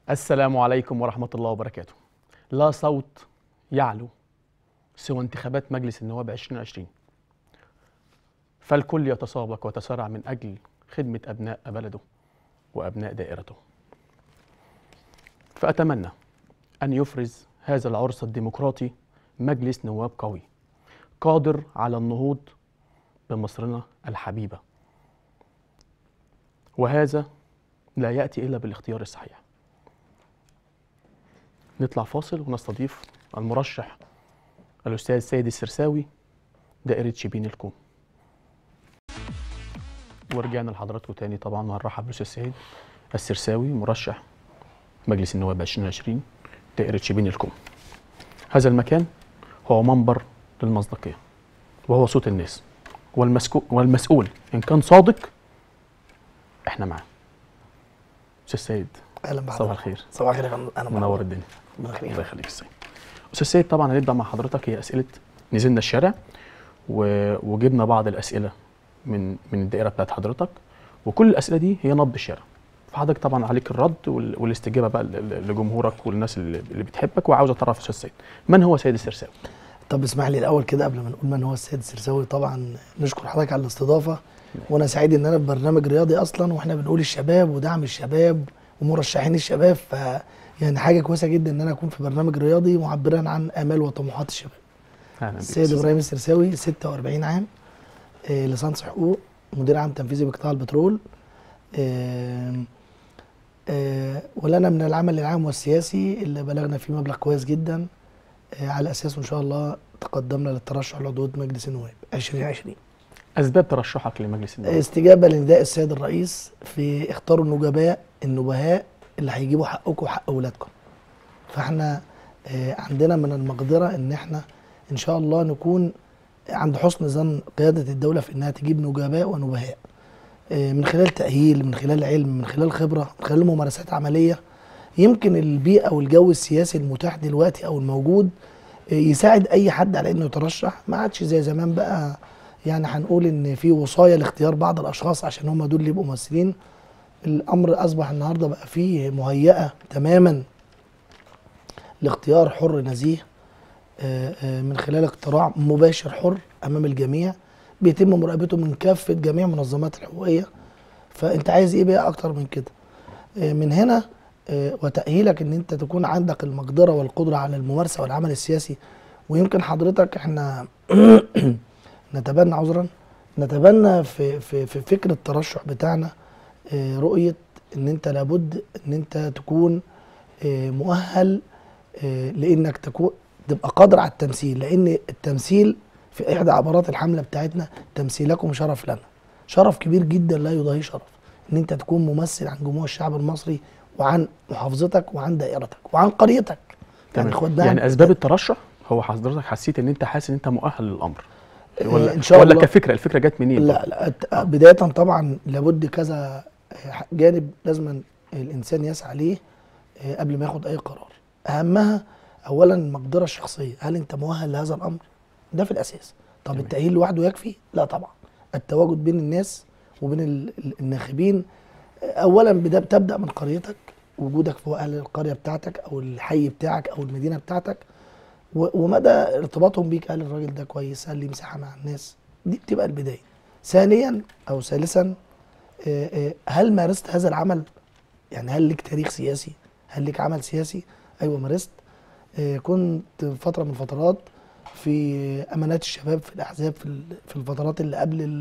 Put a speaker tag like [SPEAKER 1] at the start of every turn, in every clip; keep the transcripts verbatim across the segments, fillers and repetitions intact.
[SPEAKER 1] السلام عليكم ورحمة الله وبركاته. لا صوت يعلو سوى انتخابات مجلس النواب ألفين وعشرين، فالكل يتسابق ويتسارع من أجل خدمة أبناء بلده وأبناء دائرته. فأتمنى أن يفرز هذا العرس الديمقراطي مجلس نواب قوي قادر على النهوض بمصرنا الحبيبة، وهذا لا يأتي إلا بالاختيار الصحيح. نطلع فاصل ونستضيف المرشح الأستاذ سيد السرساوي دائرة شبين الكوم، ورجعنا لحضراتكم تاني. طبعا هنرحب بالأستاذ سيد السرساوي مرشح مجلس النواب ألفين وعشرين دائرة شبين الكوم. هذا المكان هو منبر للمصداقية، وهو صوت الناس، والمسؤول إن كان صادق احنا معاه. أستاذ سيد
[SPEAKER 2] اهلا بحضرتك.
[SPEAKER 1] صباح الخير.
[SPEAKER 2] صباح الخير يا فندم. انا
[SPEAKER 1] منور الدنيا.
[SPEAKER 2] الله يخليك.
[SPEAKER 1] الله يخليك السيد. أستاذ سيد، طبعا هنبدأ مع حضرتك. هي أسئلة نزلنا الشارع و... وجبنا بعض الأسئلة من من الدائرة بتاعت حضرتك، وكل الأسئلة دي هي نبض الشارع. فحضرتك طبعا عليك الرد وال... والاستجابة بقى لجمهورك والناس اللي, اللي بتحبك وعاوزة تعرف أستاذ سيد من هو سيد السرساوي.
[SPEAKER 2] طب اسمح لي الاول كده قبل ما نقول من هو السيد السرساوي، طبعا نشكر حضرتك على الاستضافه، وانا سعيد ان انا في برنامج رياضي اصلا، واحنا بنقول الشباب ودعم الشباب ومرشحين الشباب، ف يعني حاجه كويسه جدا ان انا اكون في برنامج رياضي معبرا عن امال وطموحات الشباب. السيد ابراهيم السرساوي ستة وأربعين عام، آه ليسانس حقوق، مدير عام تنفيذي بقطاع البترول، آه آه ولنا من العمل العام والسياسي اللي بلغنا فيه مبلغ كويس جدا، آه على اساسه ان شاء الله تقدمنا للترشح لعضويه مجلس النواب ألفين وعشرين.
[SPEAKER 1] اسباب ترشحك لمجلس النواب؟
[SPEAKER 2] استجابه لنداء السيد الرئيس في اختاروا النجباء النبهاء اللي هيجيبوا حقكم وحق اولادكم. فاحنا آه عندنا من المقدره ان احنا ان شاء الله نكون عند حسن ظن قياده الدوله في انها تجيب نجباء ونبهاء، آه من خلال تاهيل، من خلال علم، من خلال خبره، من خلال ممارسات عمليه. يمكن البيئه والجو السياسي المتاح دلوقتي او الموجود آه يساعد اي حد على انه يترشح. ما عادش زي زمان بقى يعني هنقول ان في وصايه لاختيار بعض الاشخاص عشان هم دول اللي يبقوا ممثلين. الامر اصبح النهارده بقى فيه مهيئه تماما لاختيار حر نزيه من خلال اقتراع مباشر حر امام الجميع، بيتم مراقبته من كافه جميع المنظمات الحقوقيه. فانت عايز ايه بقى اكتر من كده؟ من هنا وتاهيلك ان انت تكون عندك المقدره والقدره على الممارسه والعمل السياسي. ويمكن حضرتك احنا نتبنى عذرا نتبنى في في في فكر الترشح بتاعنا رؤيه ان انت لابد ان انت تكون مؤهل لانك تكون تبقى قادر على التمثيل، لان التمثيل في احدى عبارات الحمله بتاعتنا تمثيلكم شرف لنا. شرف كبير جدا لا يضاهيه شرف ان انت تكون ممثل عن جموع الشعب المصري وعن محافظتك وعن دائرتك وعن قريتك.
[SPEAKER 1] يعني, يعني اسباب الترشح هو حضرتك حسيت ان انت حاسس ان انت مؤهل للامر ولا
[SPEAKER 2] إن شاء
[SPEAKER 1] ولا
[SPEAKER 2] الله.
[SPEAKER 1] كفكره الفكره جت منين؟
[SPEAKER 2] لا لا بدايه طبعا لابد كذا جانب لازم الانسان يسعى ليه قبل ما ياخد اي قرار. اهمها اولا المقدره الشخصيه، هل انت مؤهل لهذا الامر؟ ده في الاساس. طب جميل. التاهيل لوحده يكفي؟ لا طبعا. التواجد بين الناس وبين الناخبين اولا بدا تبدا من قريتك، وجودك في اهل القريه بتاعتك او الحي بتاعك او المدينه بتاعتك، ومدى ارتباطهم بيك. هل الراجل ده كويس؟ هل ليه مساحه مع الناس؟ دي بتبقى البدايه. ثانيا او ثالثا هل مارست هذا العمل؟ يعني هل ليك تاريخ سياسي؟ هل ليك عمل سياسي؟ ايوه مارست. كنت فتره من الفترات في امانات الشباب في الاحزاب في الفترات اللي قبل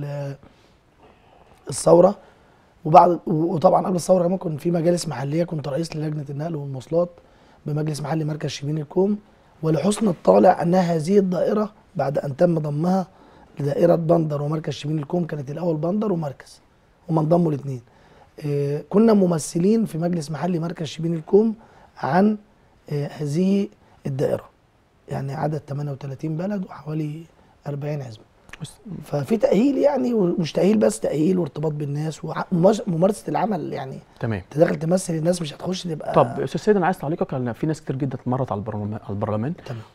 [SPEAKER 2] الثوره، وبعد وطبعا قبل الثوره كمان كنت في مجالس محليه. كنت رئيس للجنه النقل والمواصلات بمجلس محلي مركز شبين الكوم. ولحسن الطالع ان هذه الدائره بعد ان تم ضمها لدائره بندر ومركز شبين الكوم، كانت الاول بندر ومركز هم انضموا الاثنين. آه كنا ممثلين في مجلس محلي مركز شبين الكوم عن آه هذه الدائره، يعني عدد ثمانية وثلاثين بلد وحوالي أربعين عزبه. ففي تاهيل يعني، ومش تاهيل بس، تاهيل وارتباط بالناس وممارسه العمل. يعني
[SPEAKER 1] تمام
[SPEAKER 2] انت داخل تمثل الناس، مش هتخش تبقى.
[SPEAKER 1] طب استاذ سيد انا عايز تعليقك على في ناس كتير جدا اتمرت على البرلمان البرلمان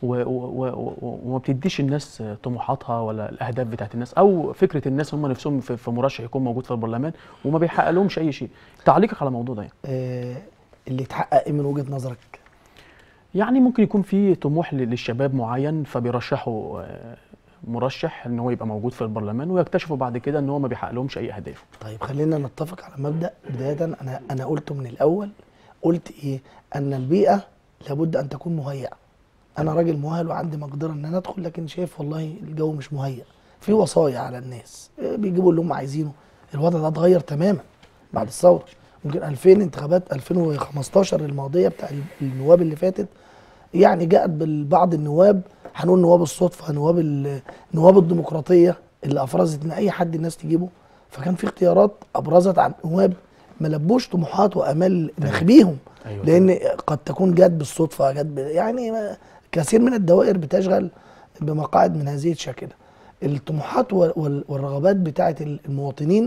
[SPEAKER 1] وما بتديش الناس طموحاتها ولا الاهداف بتاعت الناس، او فكره الناس هم نفسهم في مرشح يكون موجود في البرلمان وما بيحقق لهمش اي شيء. تعليقك على الموضوع ده؟
[SPEAKER 2] آه اللي يتحقق ايه من وجهه نظرك؟
[SPEAKER 1] يعني ممكن يكون في طموح ل- للشباب معين، فبيرشحوا آه، مرشح ان هو يبقى موجود في البرلمان، ويكتشفوا بعد كده ان هو ما بيحقق لهمش اي اهداف.
[SPEAKER 2] طيب خلينا نتفق على مبدأ بداية. أنا أنا قلته من الأول، قلت إيه؟ أن البيئة لابد أن تكون مهيئة. أنا راجل مؤهل وعندي مقدرة إن أنا أدخل، لكن شايف والله الجو مش مهيئ، في وصايا على الناس إيه، بيجيبوا اللي هم عايزينه. الوضع ده اتغير تماما بعد الثورة. ممكن ألفين انتخابات ألفين وخمستاشر الماضية بتاع النواب اللي فاتت، يعني جاءت بالبعض النواب، هنقول نواب الصدفة، نواب ال- نواب الديمقراطية اللي أفرزت إن أي حد الناس تجيبه. فكان في اختيارات ابرزت عن نواب ما لبوش طموحات وامال ناخبيهم.
[SPEAKER 1] أيوة
[SPEAKER 2] لان قد تكون جت بالصدفه، جت ب- يعني ما- كثير من الدوائر بتشغل بمقاعد من هذه الشكل. الطموحات وال- وال- والرغبات بتاعه المواطنين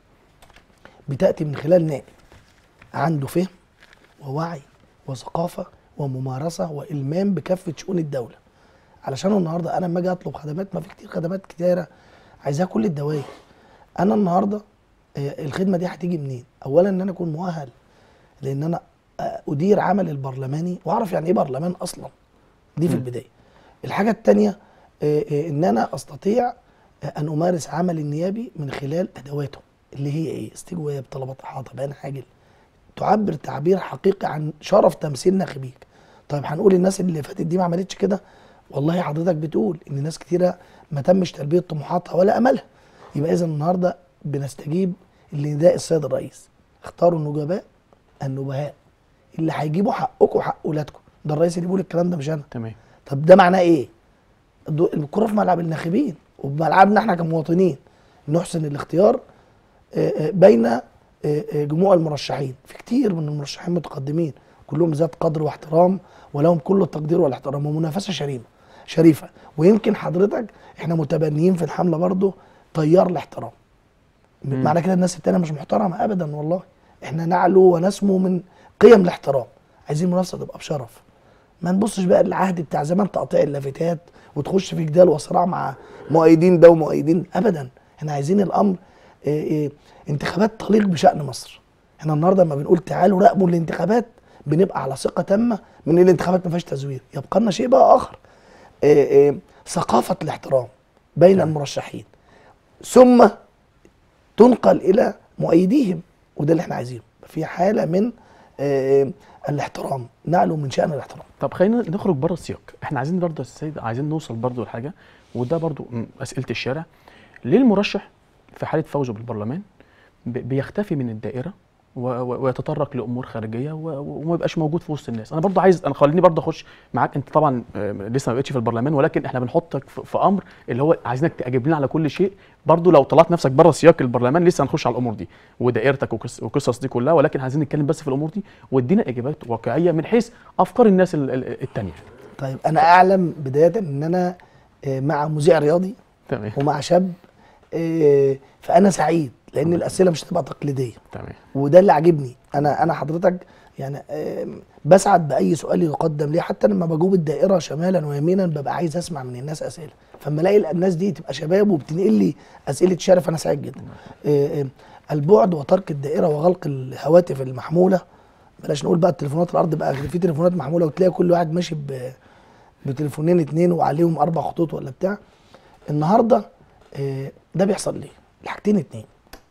[SPEAKER 2] بتاتي من خلال نائب عنده فهم ووعي وثقافه وممارسه والمام بكافه شؤون الدوله. علشان النهارده انا لما اجي اطلب خدمات، ما في كتير خدمات كتيره عايزاها كل الدوائر. انا النهارده آه، الخدمه دي هتيجي منين؟ اولا ان انا اكون مؤهل لان انا آه، ادير عمل البرلماني واعرف يعني ايه برلمان اصلا، دي في
[SPEAKER 1] م.
[SPEAKER 2] البدايه. الحاجه الثانيه ان انا استطيع آه، ان امارس عمل النيابي من خلال ادواته اللي هي ايه؟ استجواب، طلبات احاطه، بيان حاجل، تعبر تعبير حقيقي عن شرف تمثيل ناخبيك. طيب هنقول الناس اللي فاتت دي ما عملتش كده؟ والله حضرتك بتقول ان ناس كتيره ما تمش تلبيه طموحاتها ولا املها. يبقى اذا النهارده بنستجيب لنداء السيد الرئيس، اختاروا النجباء النبهاء اللي هيجيبوا حقكم وحق اولادكم. ده الرئيس اللي بيقول الكلام ده مش انا.
[SPEAKER 1] تمام.
[SPEAKER 2] طب ده معناه ايه؟ الدو- الكره في ملعب الناخبين وبملعبنا احنا كمواطنين، نحسن الاختيار آه، آه، بين آه، آه، جموع المرشحين. في كتير من المرشحين متقدمين كلهم ذات قدر واحترام ولهم كل التقدير والاحترام ومنافسه شريفه شريفه. ويمكن حضرتك احنا متبنيين في الحمله برضه تيار الاحترام.
[SPEAKER 1] مم.
[SPEAKER 2] معنى كده الناس التانيه مش محترمه ابدا، والله احنا نعلو ونسمو من قيم الاحترام. عايزين المنافسه تبقى بشرف، ما نبصش بقى للعهد بتاع زمان تقطيع اللافتات وتخش في جدال وصراع مع مؤيدين ده ومؤيدين ابدا. احنا عايزين الامر إيه إيه انتخابات تليق بشأن مصر. احنا النهارده لما بنقول تعالوا راقبوا الانتخابات بنبقى على ثقه تامه من ان الانتخابات ما فيهاش تزوير. يبقى لنا شيء بقى اخر، إيه إيه ثقافه الاحترام بين
[SPEAKER 1] نعم.
[SPEAKER 2] المرشحين، ثم تنقل الى مؤيديهم، وده اللي احنا عايزينه. في حاله من آه، الاحترام، نعلو من شأن الاحترام.
[SPEAKER 1] طب خلينا نخرج بره السياق، احنا عايزين برضه يا السيد، عايزين نوصل برضه لحاجه، وده برضه م- اسئله الشارع. ليه المرشح في حاله فوزه بالبرلمان ب- بيختفي من الدائره و- و- ويتطرق لامور خارجيه و- و- وما يبقاش موجود في وسط الناس؟ انا برضه عايز، انا خليني برضه اخش معاك. انت طبعا آه، لسه ما بقتش في البرلمان، ولكن احنا بنحطك في في امر اللي هو عايزينك تجيب لنا على كل شيء. برضه لو طلعت نفسك بره سياق البرلمان لسه هنخش على الامور دي ودائرتك وقص- والقصص دي كلها، ولكن عايزين نتكلم بس في الامور دي وادينا اجابات واقعيه من حيث افكار الناس ال- ال- التانيه.
[SPEAKER 2] طيب انا اعلم بدايه ان انا آه، مع مذيع رياضي
[SPEAKER 1] تمام.
[SPEAKER 2] ومع شاب، آه، فانا سعيد لان الاسئله مش هتبقى تقليديه،
[SPEAKER 1] تمام.
[SPEAKER 2] وده اللي عاجبني. انا انا حضرتك يعني آه، بسعد باي سؤال يقدم لي، حتى لما بجوب الدائره شمالا ويمينا ببقى عايز اسمع من الناس اسئله. فلما الاقي الناس دي تبقى شباب وبتنقل لي اسئله شرف انا سعيد جدا. آه، آه، البعد وترك الدائره وغلق الهواتف المحموله، بلاش نقول بقى التليفونات الارض، بقى في تليفونات محموله وتلاقي كل واحد ماشي ب بتليفونين اتنين وعليهم اربع خطوط ولا بتاع. النهارده آه، ده بيحصل ليه؟ الحاجتين اتنين: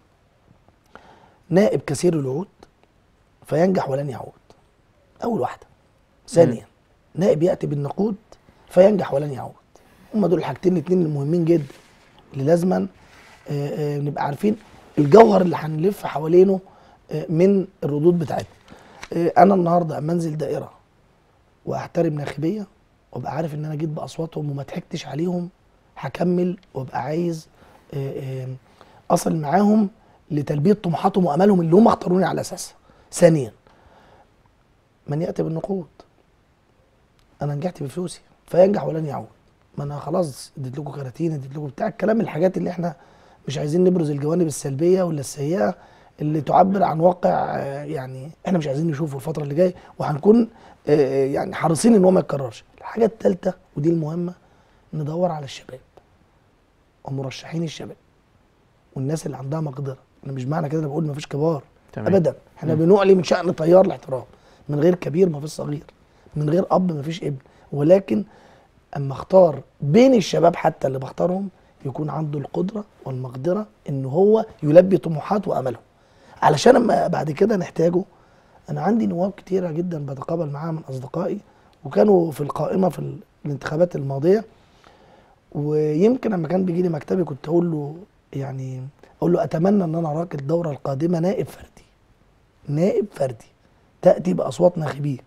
[SPEAKER 2] نائب كثير الوعود فينجح ولن يعود، اول واحده. ثانيا نائب ياتي بالنقود فينجح ولن يعود. هم دول الحاجتين الاتنين المهمين جدا اللي لازما آه، آه، نبقى عارفين الجوهر اللي هنلف حوالينه آه، من الردود بتاعتنا. آه، انا النهارده اما انزل دائره واحترم ناخبيه وابقى عارف ان انا جيت باصواتهم وما ضحكتش عليهم، هكمل وابقى عايز آه، آه، اصل معاهم لتلبيه طموحاتهم وامالهم اللي هم اختاروني على اساسها. ثانيا من ياتي بالنقود، انا نجحت بفلوسي فينجح ولن يعود. ما انا خلاص اديت لكم كراتين، اديت لكم بتاع الكلام، الحاجات اللي احنا مش عايزين نبرز الجوانب السلبيه ولا السيئه اللي تعبر عن واقع آه، يعني احنا مش عايزين نشوفه الفتره اللي جايه، وهنكون آه، يعني حريصين ان هو ما يتكررش. الحاجه الثالثه ودي المهمه، ندور على الشباب ومرشحين الشباب والناس اللي عندها مقدره. انا مش معنى كده انا بقول ما فيش كبار،
[SPEAKER 1] تمام.
[SPEAKER 2] ابدا، احنا
[SPEAKER 1] مم.
[SPEAKER 2] بنعلي من شأن تيار الاحترام. من غير كبير ما فيش صغير، من غير اب ما فيش ابن. ولكن اما اختار بين الشباب حتى اللي بختارهم يكون عنده القدره والمقدره ان هو يلبي طموحات وامله، علشان اما بعد كده نحتاجه. انا عندي نواب كتيره جدا بتقابل معاها من اصدقائي وكانوا في القائمه في الانتخابات الماضيه، ويمكن لما كان بيجي لي مكتبي كنت اقول له يعني اقول له اتمنى ان انا اراك الدوره القادمه نائب فردي، نائب فردي تاتي باصوات ناخبيك.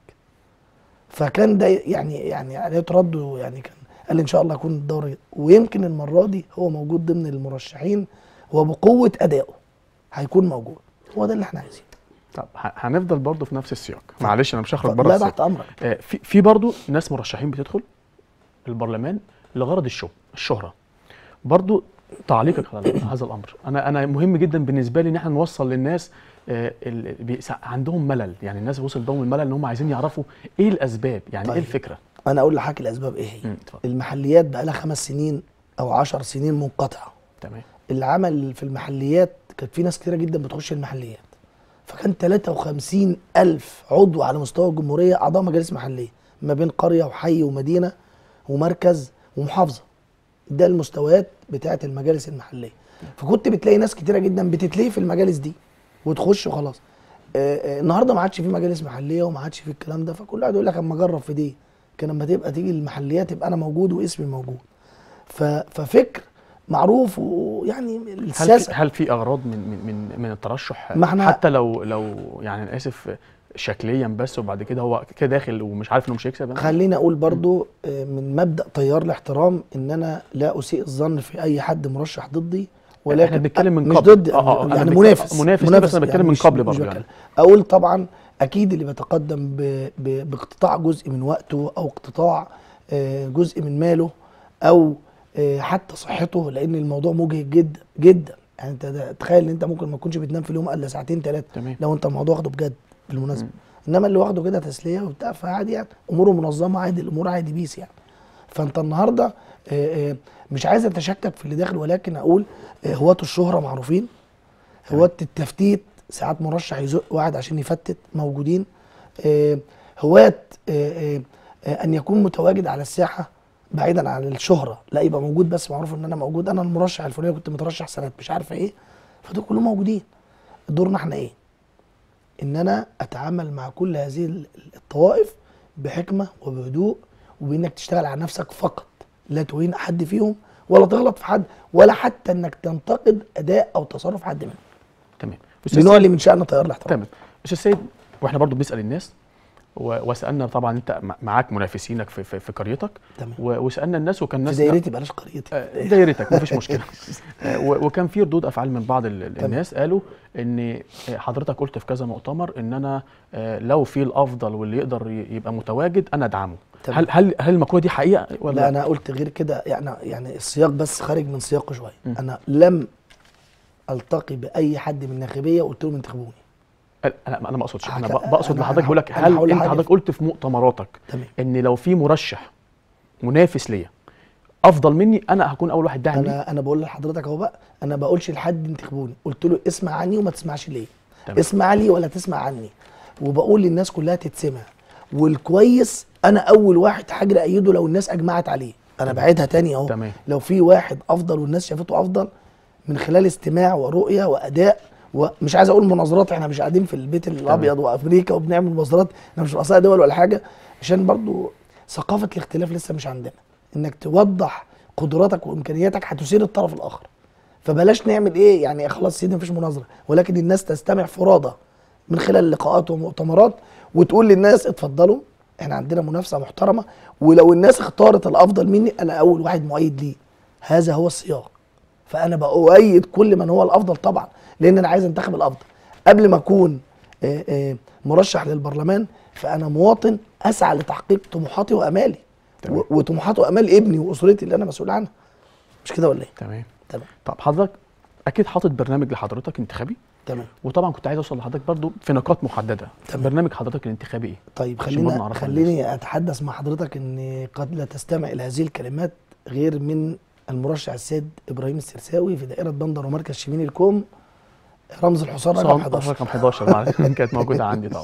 [SPEAKER 2] فكان ده يعني يعني عليه رد، يعني كان قال لي ان شاء الله اكون الدوره، ويمكن المره دي هو موجود ضمن المرشحين وبقوه ادائه هيكون موجود. هو ده اللي احنا عايزينه.
[SPEAKER 1] طب ه- هنفضل برضه في نفس السياق، معلش انا مش هخرج بره
[SPEAKER 2] لا
[SPEAKER 1] السياق.
[SPEAKER 2] تحت امرك.
[SPEAKER 1] آه، في في برضه ناس مرشحين بتدخل البرلمان لغرض الشو الشهره. برضه تعليقك على هذا الامر، انا انا مهم جدا بالنسبه لي ان احنا نوصل للناس آه، اللي بيس- عندهم ملل، يعني الناس وصل لهم الملل ان هم عايزين يعرفوا ايه الاسباب، يعني
[SPEAKER 2] طيب.
[SPEAKER 1] ايه الفكره.
[SPEAKER 2] انا اقول لحضرتك الاسباب ايه هي.
[SPEAKER 1] مم، اتفضل.
[SPEAKER 2] المحليات بقى لها خمس سنين او عشر سنين منقطعه.
[SPEAKER 1] تمام.
[SPEAKER 2] العمل في المحليات كانت في ناس كتيره جدا بتخش المحليات، فكان ثلاثة وخمسين ألف عضو على مستوى الجمهوريه اعضاء مجالس محليه ما بين قريه وحي ومدينه ومركز ومحافظه. ده المستويات بتاعه المجالس المحليه. فكنت بتلاقي ناس كتيره جدا بتتلهي في المجالس دي وتخش وخلاص. آه، آه، النهارده ما عادش في مجالس محليه وما عادش في الكلام ده، فكل واحد يقول لك اما اجرب في دي. كان لما تبقى تيجي المحليات يبقى انا موجود واسمي موجود. ف- ففكر معروف ويعني
[SPEAKER 1] هل في
[SPEAKER 2] السياسه.
[SPEAKER 1] هل في اغراض من من من من الترشح،
[SPEAKER 2] ما احنا-
[SPEAKER 1] حتى لو لو يعني انا اسف شكليا بس، وبعد كده هو كده داخل ومش عارف انه مش هيكسب؟ أنا
[SPEAKER 2] خليني اقول برضو آه، من مبدا تيار الاحترام ان انا لا اسيء الظن في اي حد مرشح ضدي، ولكن
[SPEAKER 1] احنا بنتكلم من
[SPEAKER 2] مش
[SPEAKER 1] قبل.
[SPEAKER 2] ضد
[SPEAKER 1] آه، آه، أنا
[SPEAKER 2] يعني
[SPEAKER 1] بنتكلم-
[SPEAKER 2] منافس
[SPEAKER 1] منافس ليه، بس أنا بتكلم من
[SPEAKER 2] مش-
[SPEAKER 1] قبل
[SPEAKER 2] مش
[SPEAKER 1] برضو
[SPEAKER 2] بتكلم.
[SPEAKER 1] يعني.
[SPEAKER 2] اقول طبعا اكيد اللي بيتقدم ب- ب- باقتطاع جزء من وقته او اقتطاع آه، جزء من ماله او آه، حتى صحته، لان الموضوع مجهد جدا جدا. يعني انت ده- تخيل ان انت ممكن ما تكونش بتنام في اليوم الا ساعتين ثلاثه
[SPEAKER 1] تمام.
[SPEAKER 2] لو انت الموضوع واخده بجد بالمناسبه. انما اللي واخده كده تسليه وبتاع فعادي، يعني اموره منظمه عادي، الامور عادي بيس يعني. فانت النهارده آه، آه، مش عايز اتشكك في اللي داخل، ولكن اقول آه، هواة الشهره معروفين، هواة التفتيت ساعات مرشح يزق واحد عشان يفتت موجودين، آه، هواة آه، آه، آه، ان يكون متواجد على الساحه بعيدا عن الشهره، لا يبقى موجود بس معروف ان انا موجود، انا المرشح الفلاني كنت مترشح سنه مش عارفه ايه. فدول كلهم موجودين. دورنا احنا ايه؟ ان انا اتعامل مع كل هذه الطوائف بحكمه وبهدوء، وبانك تشتغل على نفسك فقط، لا تهين حد فيهم ولا تغلط في حد، ولا حتى انك تنتقد اداء او تصرف حد منهم.
[SPEAKER 1] تمام.
[SPEAKER 2] لنوع اللي من شأن تيار الاحترام.
[SPEAKER 1] تمام. استاذ سيد، واحنا برضو بنسال الناس و- وسالنا طبعا انت مع- معاك منافسينك في في, في قريتك،
[SPEAKER 2] تمام.
[SPEAKER 1] و- وسالنا الناس وكان
[SPEAKER 2] في
[SPEAKER 1] الناس
[SPEAKER 2] دايرتي بلاش قريتي.
[SPEAKER 1] آه، دايرتك مفيش مشكله. آه، و- وكان في ردود افعال من بعض ال- ال-
[SPEAKER 2] تمام.
[SPEAKER 1] الناس قالوا ان آه، حضرتك قلت في كذا مؤتمر ان انا آه، لو في الافضل واللي يقدر ي- يبقى متواجد انا ادعمه.
[SPEAKER 2] تمام.
[SPEAKER 1] هل هل هل المقوله دي حقيقه ولا
[SPEAKER 2] لا انا قلت غير كده، يعني يعني السياق بس خارج من سياقه شويه.
[SPEAKER 1] م.
[SPEAKER 2] انا لم التقي باي حد من الناخبيه وقلت لهم انتخبوني.
[SPEAKER 1] انا انا ما اقصدش، انا
[SPEAKER 2] هك-
[SPEAKER 1] ب- بقصد
[SPEAKER 2] أنا-
[SPEAKER 1] لحضرتك
[SPEAKER 2] أنا
[SPEAKER 1] بقول لك
[SPEAKER 2] هقول- أنا
[SPEAKER 1] هل
[SPEAKER 2] هقول
[SPEAKER 1] انت
[SPEAKER 2] لحضرتك-
[SPEAKER 1] حضرتك قلت في مؤتمراتك
[SPEAKER 2] تمام.
[SPEAKER 1] ان لو في مرشح منافس ليا افضل مني انا هكون اول واحد داعم ليه؟
[SPEAKER 2] انا انا بقول لحضرتك اهو بقى، انا بقولش لحد انتخبوني، قلت له اسمع عني وما تسمعش ليه.
[SPEAKER 1] تمام.
[SPEAKER 2] اسمع لي ولا تسمع عني، وبقول للناس كلها تتسمع، والكويس انا اول واحد هجري ايده لو الناس اجمعت عليه. انا بعيدها تاني اهو.
[SPEAKER 1] تمام.
[SPEAKER 2] لو في واحد افضل والناس شافته افضل من خلال استماع ورؤيه واداء، ومش عايز اقول مناظرات، احنا مش قاعدين في البيت الابيض وامريكا وبنعمل مناظرات، احنا مش رؤساء دول ولا حاجه، عشان برضو ثقافه الاختلاف لسه مش عندنا، انك توضح قدراتك وامكانياتك هتثير الطرف الاخر. فبلاش نعمل ايه يعني خلاص سيدي مفيش مناظره، ولكن الناس تستمع فرادى من خلال لقاءات ومؤتمرات، وتقول للناس اتفضلوا احنا عندنا منافسه محترمه، ولو الناس اختارت الافضل مني انا اول واحد مؤيد ليه. هذا هو السياق. فانا بأؤيد كل من هو الافضل طبعا، لان انا عايز انتخب الافضل قبل ما اكون آه، آه، مرشح للبرلمان. فانا مواطن اسعى لتحقيق طموحاتي وامالي،
[SPEAKER 1] تمام.
[SPEAKER 2] و- وطموحات وامال ابني واسرتي اللي انا مسؤول عنها. مش كده ولا ايه؟
[SPEAKER 1] تمام.
[SPEAKER 2] تمام.
[SPEAKER 1] طب حضرتك اكيد حاطط برنامج لحضرتك انتخابي،
[SPEAKER 2] تمام.
[SPEAKER 1] وطبعا كنت عايز اوصل لحضرتك برضو في نقاط محدده.
[SPEAKER 2] تمام.
[SPEAKER 1] برنامج حضرتك الانتخابي ايه؟
[SPEAKER 2] طيب
[SPEAKER 1] عشان برضو
[SPEAKER 2] خلينا
[SPEAKER 1] نعرفها
[SPEAKER 2] خليني اتحدث مع حضرتك ان قد لا تستمع الى هذه الكلمات غير من المرشح السيد ابراهيم السرساوي في دائره بندر ومركز شبين الكوم، رمز الحصان رقم
[SPEAKER 1] صام-
[SPEAKER 2] حداشر.
[SPEAKER 1] رقم حداشر معلش كانت موجوده عندي طبعا.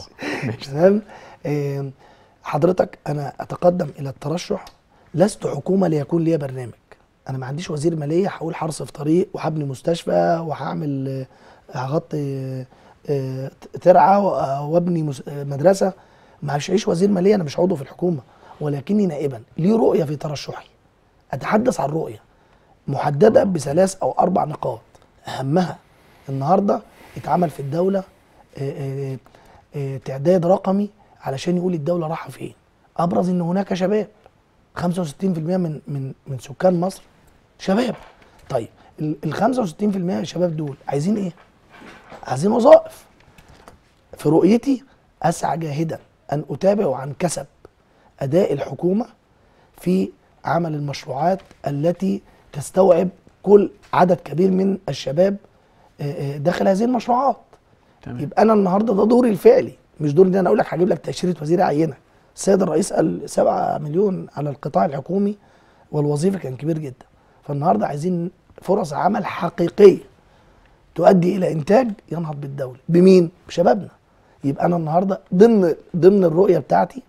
[SPEAKER 2] تمام. آه، حضرتك انا اتقدم الى الترشح، لست حكومه ليكون لي برنامج. انا ما عنديش وزير ماليه هقول هرصف طريق وهبني مستشفى وهعمل آه، هغطي آه، آه، ترعه وابني مس- آه، مدرسه. مش عيش وزير ماليه، انا مش عضو في الحكومه، ولكني نائبا لي رؤيه في ترشحي. اتحدث عن رؤيه محدده بثلاث او اربع نقاط، اهمها النهارده اتعمل في الدوله آه، آه، آه، تعداد رقمي علشان يقول الدوله رايحه فين. ابرز ان هناك شباب، خمسة وستين بالمئة من من من سكان مصر شباب. طيب ال ال خمسة وستين بالمئة الشباب دول عايزين ايه؟ عايزين وظائف. في رؤيتي اسعى جاهدا ان اتابع عن كسب اداء الحكومه في عمل المشروعات التي تستوعب كل عدد كبير من الشباب آه، آه، داخل هذه المشروعات.
[SPEAKER 1] تمام.
[SPEAKER 2] يبقى انا النهارده ده دوري الفعلي، مش دوري ان انا اقول لك هجيب لك تاشيره وزير عينه. السيد الرئيس قال سبعة مليون على القطاع الحكومي والوظيفه كان كبير جدا. فالنهارده عايزين فرص عمل حقيقيه تؤدي الى انتاج ينهض بالدوله. بمين؟ بشبابنا. يبقى انا النهارده ضمن ضمن الرؤيه بتاعتي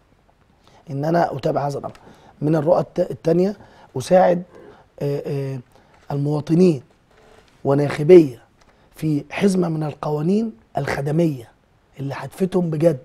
[SPEAKER 2] ان انا اتابع هذا الامر. من الرؤى الثانيه اساعد آه، آه، المواطنين وناخبيه في حزمه من القوانين الخدميه اللي هتفيدهم بجد.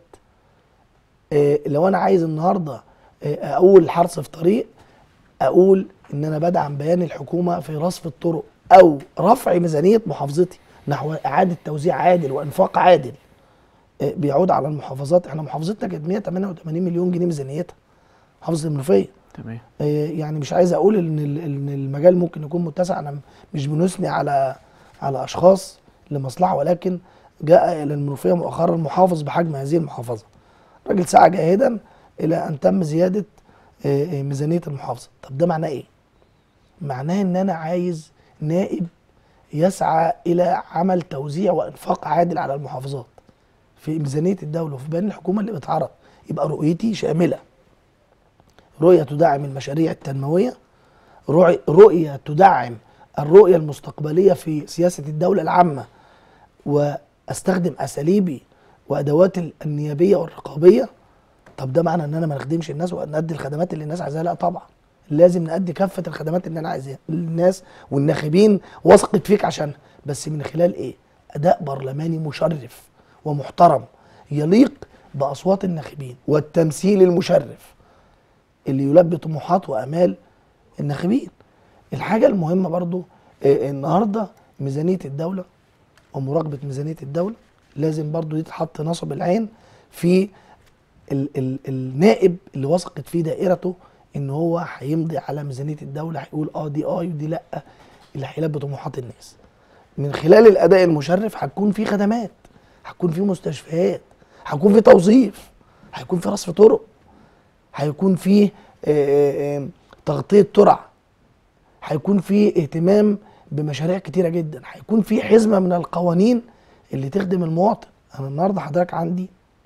[SPEAKER 2] آه، لو انا عايز النهارده آه، اقول حرص في طريق، اقول ان انا بدعم بيان الحكومه في رصف الطرق او رفع ميزانيه محافظتي نحو اعاده توزيع عادل وانفاق عادل آه، بيعود على المحافظات. احنا محافظتنا كانت مئة وثمانية وثمانين مليون جنيه ميزانيتها، محافظه المنوفيه.
[SPEAKER 1] تمام.
[SPEAKER 2] آه، يعني مش عايز اقول ان ال- ان المجال ممكن يكون متسع، انا مش بنثني على على اشخاص لمصلحه، ولكن جاء الى المنوفيه مؤخرا محافظ بحجم هذه المحافظه. راجل سعى جاهدا الى ان تم زياده آه، آه، ميزانيه المحافظه. طب ده معناه ايه؟ معناه ان انا عايز نائب يسعى الى عمل توزيع وانفاق عادل على المحافظات في ميزانيه الدوله وفي بيان الحكومه اللي بتعرض. يبقى رؤيتي شامله، رؤيه تدعم المشاريع التنمويه، رؤي- رؤيه تدعم الرؤيه المستقبليه في سياسه الدوله العامه، واستخدم اساليبي وادوات النيابيه والرقابيه. طب ده معنى ان انا ما نخدمش الناس ونأدي الخدمات اللي الناس عايزاها؟ لا طبعا، لازم نأدي كافه الخدمات اللي انا عايزها. الناس والناخبين وثقت فيك عشان، بس من خلال ايه؟ اداء برلماني مشرف ومحترم يليق باصوات الناخبين، والتمثيل المشرف اللي يلبي طموحات وامال الناخبين. الحاجه المهمه برضو آه، النهارده ميزانيه الدوله ومراقبه ميزانيه الدوله لازم برضو دي تتحط نصب العين في ال ال النائب اللي وثقت فيه دائرته ان هو هيمضي على ميزانيه الدوله، هيقول اه دي اه ودي لا، اللي هيلبي طموحات الناس. من خلال الاداء المشرف هتكون في خدمات، هتكون في مستشفيات، هيكون في توظيف، هيكون في رصف طرق، هيكون في آه، آه، تغطيه ترع، هيكون في اهتمام بمشاريع كتيره جدا، هيكون في حزمه من القوانين اللي تخدم المواطن. انا النهارده حضرتك عندي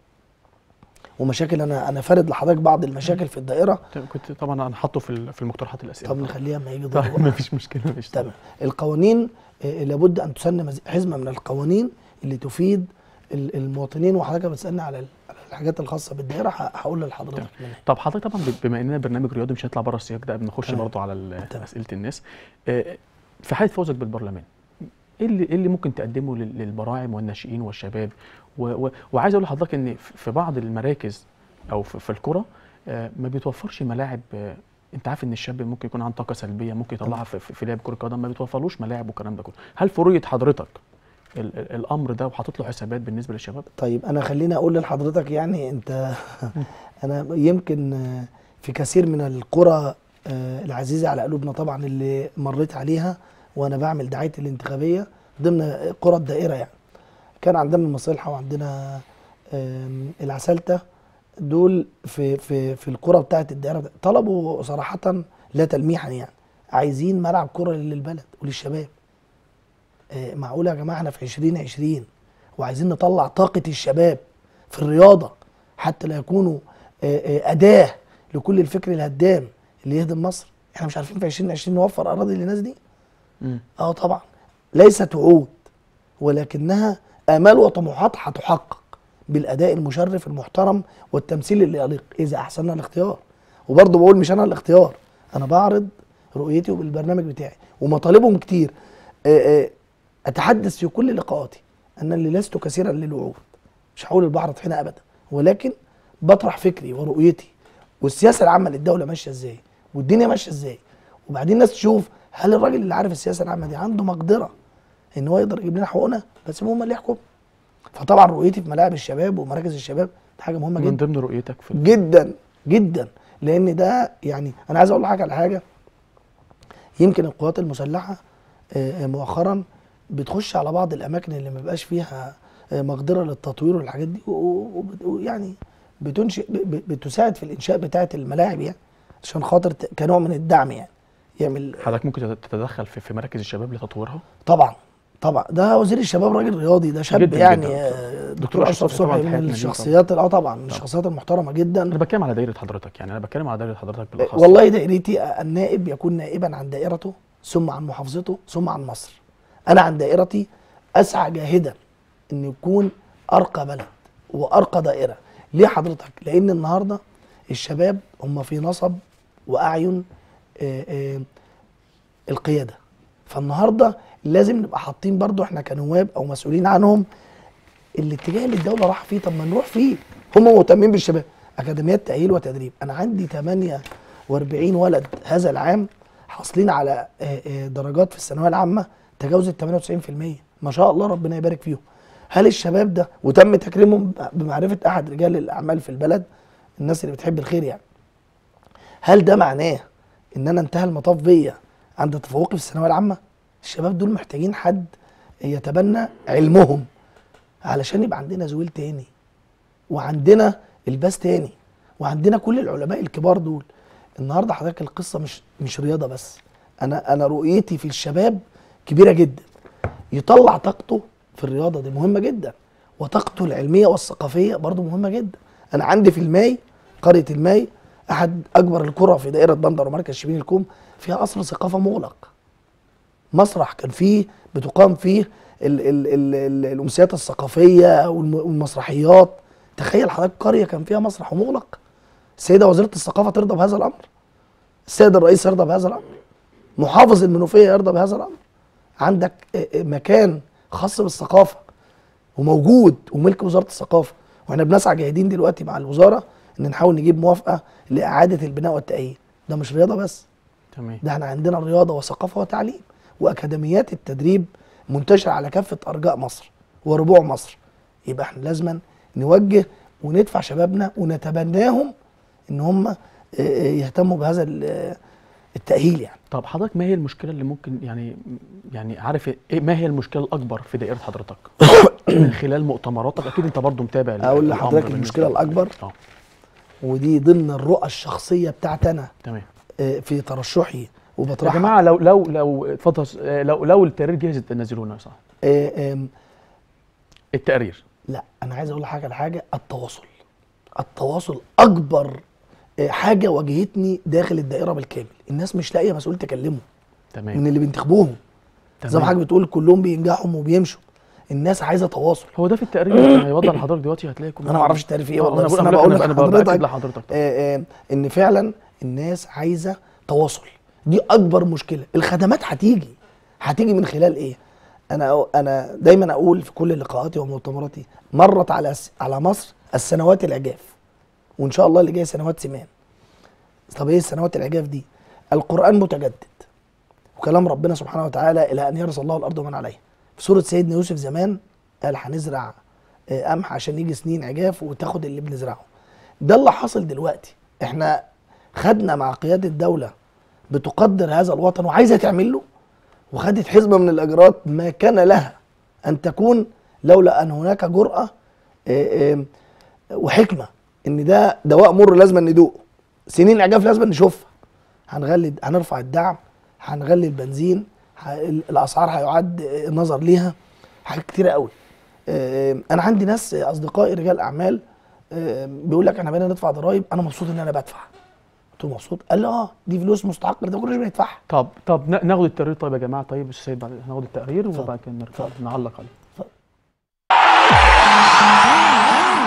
[SPEAKER 2] ومشاكل، انا انا فارد لحضرتك بعض المشاكل في الدائره.
[SPEAKER 1] تمام. كنت طبعا انا حاطه في ال- في المقترحات الاسئله.
[SPEAKER 2] طب
[SPEAKER 1] طبعاً.
[SPEAKER 2] نخليها اما يجي دور
[SPEAKER 1] طيب
[SPEAKER 2] بقى.
[SPEAKER 1] مفيش مشكله. مفيش
[SPEAKER 2] تمام. القوانين آه، لابد ان تسن مز- حزمه من القوانين اللي تفيد ال- المواطنين. وحضرتك بتسالني على ال- على الحاجات الخاصه بالدائره، ه- هقول لحضرتك
[SPEAKER 1] تمام.
[SPEAKER 2] منها.
[SPEAKER 1] طب حضرتك طبعا ب- بما اننا برنامج رياضي مش هنطلع بره السياق ده قبل ما نخش
[SPEAKER 2] تمام.
[SPEAKER 1] برضه على ال-
[SPEAKER 2] تمام.
[SPEAKER 1] اسئله الناس. آه، في حاله فوزك بالبرلمان، ايه اللي ايه اللي ممكن تقدمه لل- للبراعم والناشئين والشباب؟ و و وعايز اقول لحضرتك ان في في بعض المراكز او في, في القرى آه، ما بيتوفرش ملاعب. آه، انت عارف ان الشاب ممكن يكون عنده طاقه سلبيه ممكن يطلعها في, في, في لعب كره قدم، ما بيتوفرلوش ملاعب والكلام ده كله. هل في رؤيه حضرتك ال ال الامر ده وحاطط له حسابات بالنسبه للشباب؟
[SPEAKER 2] طيب انا خليني اقول لحضرتك، يعني انت انا يمكن آه، في كثير من القرى آه، العزيزه على قلوبنا طبعا اللي مريت عليها وانا بعمل دعايتي الانتخابيه ضمن قرى الدائره، يعني كان عندنا المصالحه وعندنا آم، العسالته. دول في في في القرى بتاعه الدائره طلبوا صراحه لا تلميحا، يعني عايزين ملعب كره للبلد وللشباب. آه، معقوله يا جماعه احنا في عشرين عشرين وعايزين نطلع طاقه الشباب في الرياضه حتى لا يكونوا آه، آه، اداه لكل الفكر الهدام اللي يهدم مصر؟ احنا مش عارفين في عشرين عشرين نوفر اراضي للناس دي؟
[SPEAKER 1] مم.
[SPEAKER 2] اه طبعا، ليست وعود ولكنها امال وطموحات هتحقق بالاداء المشرف المحترم والتمثيل اللي يليق اذا احسننا الاختيار. وبرضه بقول مش انا الاختيار، انا بعرض رؤيتي وبالبرنامج بتاعي ومطالبهم كتير. اتحدث في كل لقاءاتي ان اللي لست كثيرا للوعود، مش هقول بعرض هنا ابدا، ولكن بطرح فكري ورؤيتي والسياسه العامه للدوله ماشيه ازاي والدنيا ماشيه ازاي، وبعدين الناس تشوف هل الراجل اللي عارف السياسه العامه دي عنده مقدره ان هو يقدر يجيب لنا حقوقنا، بس هم اللي يحكموا. فطبعا رؤيتي في ملاعب الشباب ومراكز الشباب دي حاجه مهمه جدا
[SPEAKER 1] من ضمن رؤيتك في
[SPEAKER 2] جدا جدا، لان ده يعني انا عايز اقول لحضرتك على حاجه. يمكن القوات المسلحه مؤخرا بتخش على بعض الاماكن اللي ما بيبقاش فيها مقدره للتطوير والحاجات دي، ويعني بتنشئ بتساعد في الانشاء بتاعه الملاعب يعني عشان خاطر كنوع من الدعم يعني يعمل.
[SPEAKER 1] حضرتك ممكن تتدخل في مراكز الشباب لتطويرها؟
[SPEAKER 2] طبعا طبعا، ده وزير الشباب راجل رياضي، ده شاب
[SPEAKER 1] جداً
[SPEAKER 2] يعني
[SPEAKER 1] جداً.
[SPEAKER 2] دكتور اشرف صبحي من الشخصيات اه طبعا من الشخصيات المحترمه جدا.
[SPEAKER 1] انا بتكلم على دايره حضرتك، يعني انا بتكلم على دايره حضرتك بالاخص.
[SPEAKER 2] والله دائرتي النائب يكون نائبا عن دائرته ثم عن محافظته ثم عن مصر. انا عن دائرتي اسعى جاهدا ان يكون ارقى بلد وارقى دائره. ليه حضرتك؟ لان النهارده الشباب هم في نصب واعين آآ آآ القياده، فالنهارده لازم نبقى حاطين برضو احنا كنواب او مسؤولين عنهم الاتجاه اللي الدوله راح فيه، طب ما نروح فيه. هم مهتمين بالشباب، اكاديميات تاهيل وتدريب. انا عندي ثمانية وأربعين ولد هذا العام حاصلين على درجات في الثانويه العامه تجاوزت ثمانية وتسعين بالمية، ما شاء الله ربنا يبارك فيهم. هل الشباب ده وتم تكريمهم بمعرفه احد رجال الاعمال في البلد، الناس اللي بتحب الخير يعني، هل ده معناه ان انا انتهى المطاف بيا عند تفوقي في الثانويه العامه؟ الشباب دول محتاجين حد يتبنى علمهم علشان يبقى عندنا زويل تاني وعندنا الباس تاني وعندنا كل العلماء الكبار دول. النهارده حضرتك القصه مش مش رياضه بس، انا انا رؤيتي في الشباب كبيره جدا. يطلع طاقته في الرياضه دي مهمه جدا، وطاقته العلميه والثقافيه برضو مهمه جدا. انا عندي في الماي، قريه الماي احد اكبر القرى في دائره بندر ومركز شبين الكوم، فيها قصر ثقافه مغلق، مسرح كان فيه بتقام فيه ال ال ال ال الامسيات الثقافيه والمسرحيات. تخيل حضرتك قريه كان فيها مسرح ومغلق. السيده وزيره الثقافه ترضى بهذا الامر؟ السيد الرئيس يرضى بهذا الامر؟ محافظ المنوفيه يرضى بهذا الامر؟ عندك مكان خاص بالثقافه وموجود وملك وزاره الثقافه، واحنا بنسعى جاهدين دلوقتي مع الوزاره ان نحاول نجيب موافقه لاعاده البناء والتاهيل. ده مش رياضه بس،
[SPEAKER 1] تمام،
[SPEAKER 2] ده احنا عندنا رياضه وثقافه وتعليم واكاديميات التدريب منتشره على كافه ارجاء مصر وربوع مصر. يبقى احنا لازما نوجه وندفع شبابنا ونتبناهم ان هم يهتموا بهذا التاهيل يعني.
[SPEAKER 1] طب حضرتك ما هي المشكله اللي ممكن يعني يعني عارف ايه ما هي المشكله الاكبر في دائره حضرتك من خلال مؤتمراتك؟ اكيد انت برضو متابع.
[SPEAKER 2] اقول لحضرتك المشكله الاكبر اه ودي ضمن الرؤى الشخصيه بتاعتي انا
[SPEAKER 1] تمام
[SPEAKER 2] في ترشحي وبطرحها.
[SPEAKER 1] يا جماعه لو لو لو اتفضل، لو لو التقرير جاهز تنزلونا صح؟ التقرير
[SPEAKER 2] لا، انا عايز اقول لحضرتك على حاجه. التواصل التواصل اكبر حاجه واجهتني داخل الدائره بالكامل. الناس مش لاقيه مسؤول تكلمه
[SPEAKER 1] تمام
[SPEAKER 2] من اللي بينتخبوهم. زي ما حضرتك بتقول كلهم بينجحوا وبيمشوا، الناس عايزه تواصل.
[SPEAKER 1] هو ده في التقرير اللي هيوضح لحضرتك دلوقتي هتلاقي كل
[SPEAKER 2] انا ما اعرفش التقرير في ايه والله،
[SPEAKER 1] بس
[SPEAKER 2] انا بقول لحضرتك,
[SPEAKER 1] لحضرتك
[SPEAKER 2] آآ آآ ان فعلا الناس عايزه تواصل. دي اكبر مشكله. الخدمات هتيجي هتيجي من خلال ايه؟ انا انا دايما اقول في كل لقاءاتي ومؤتمراتي، مرت على على مصر السنوات العجاف، وان شاء الله اللي جاي سنوات سمان. طب ايه السنوات العجاف دي؟ القرآن متجدد وكلام ربنا سبحانه وتعالى الى ان يرث الله الارض ومن عليها. في سورة سيدنا يوسف زمان قال هنزرع قمح عشان يجي سنين عجاف وتاخد اللي بنزرعه. ده اللي حاصل دلوقتي. احنا خدنا مع قيادة الدولة بتقدر هذا الوطن وعايزة تعمل له، وخدت حزمة من الاجراءات ما كان لها ان تكون لولا ان هناك جرأة وحكمة ان ده دواء مر لازم ندوقه. سنين عجاف لازم نشوفها. هنغلي هنرفع الدعم، هنغلي البنزين، الاسعار هيعاد النظر ليها، حاجات كتيره قوي. انا عندي ناس اصدقائي رجال اعمال بيقول لك احنا بقينا ندفع ضرايب، انا مبسوط ان انا بدفع. قلت له مبسوط؟ قال لي اه دي فلوس مستحقه ده كلنا بندفعها.
[SPEAKER 1] طب طب ناخد التقرير طيب يا جماعه. طيب استاذ سيد بعد ناخد التقرير وبعد كده نرجع نعلق عليه.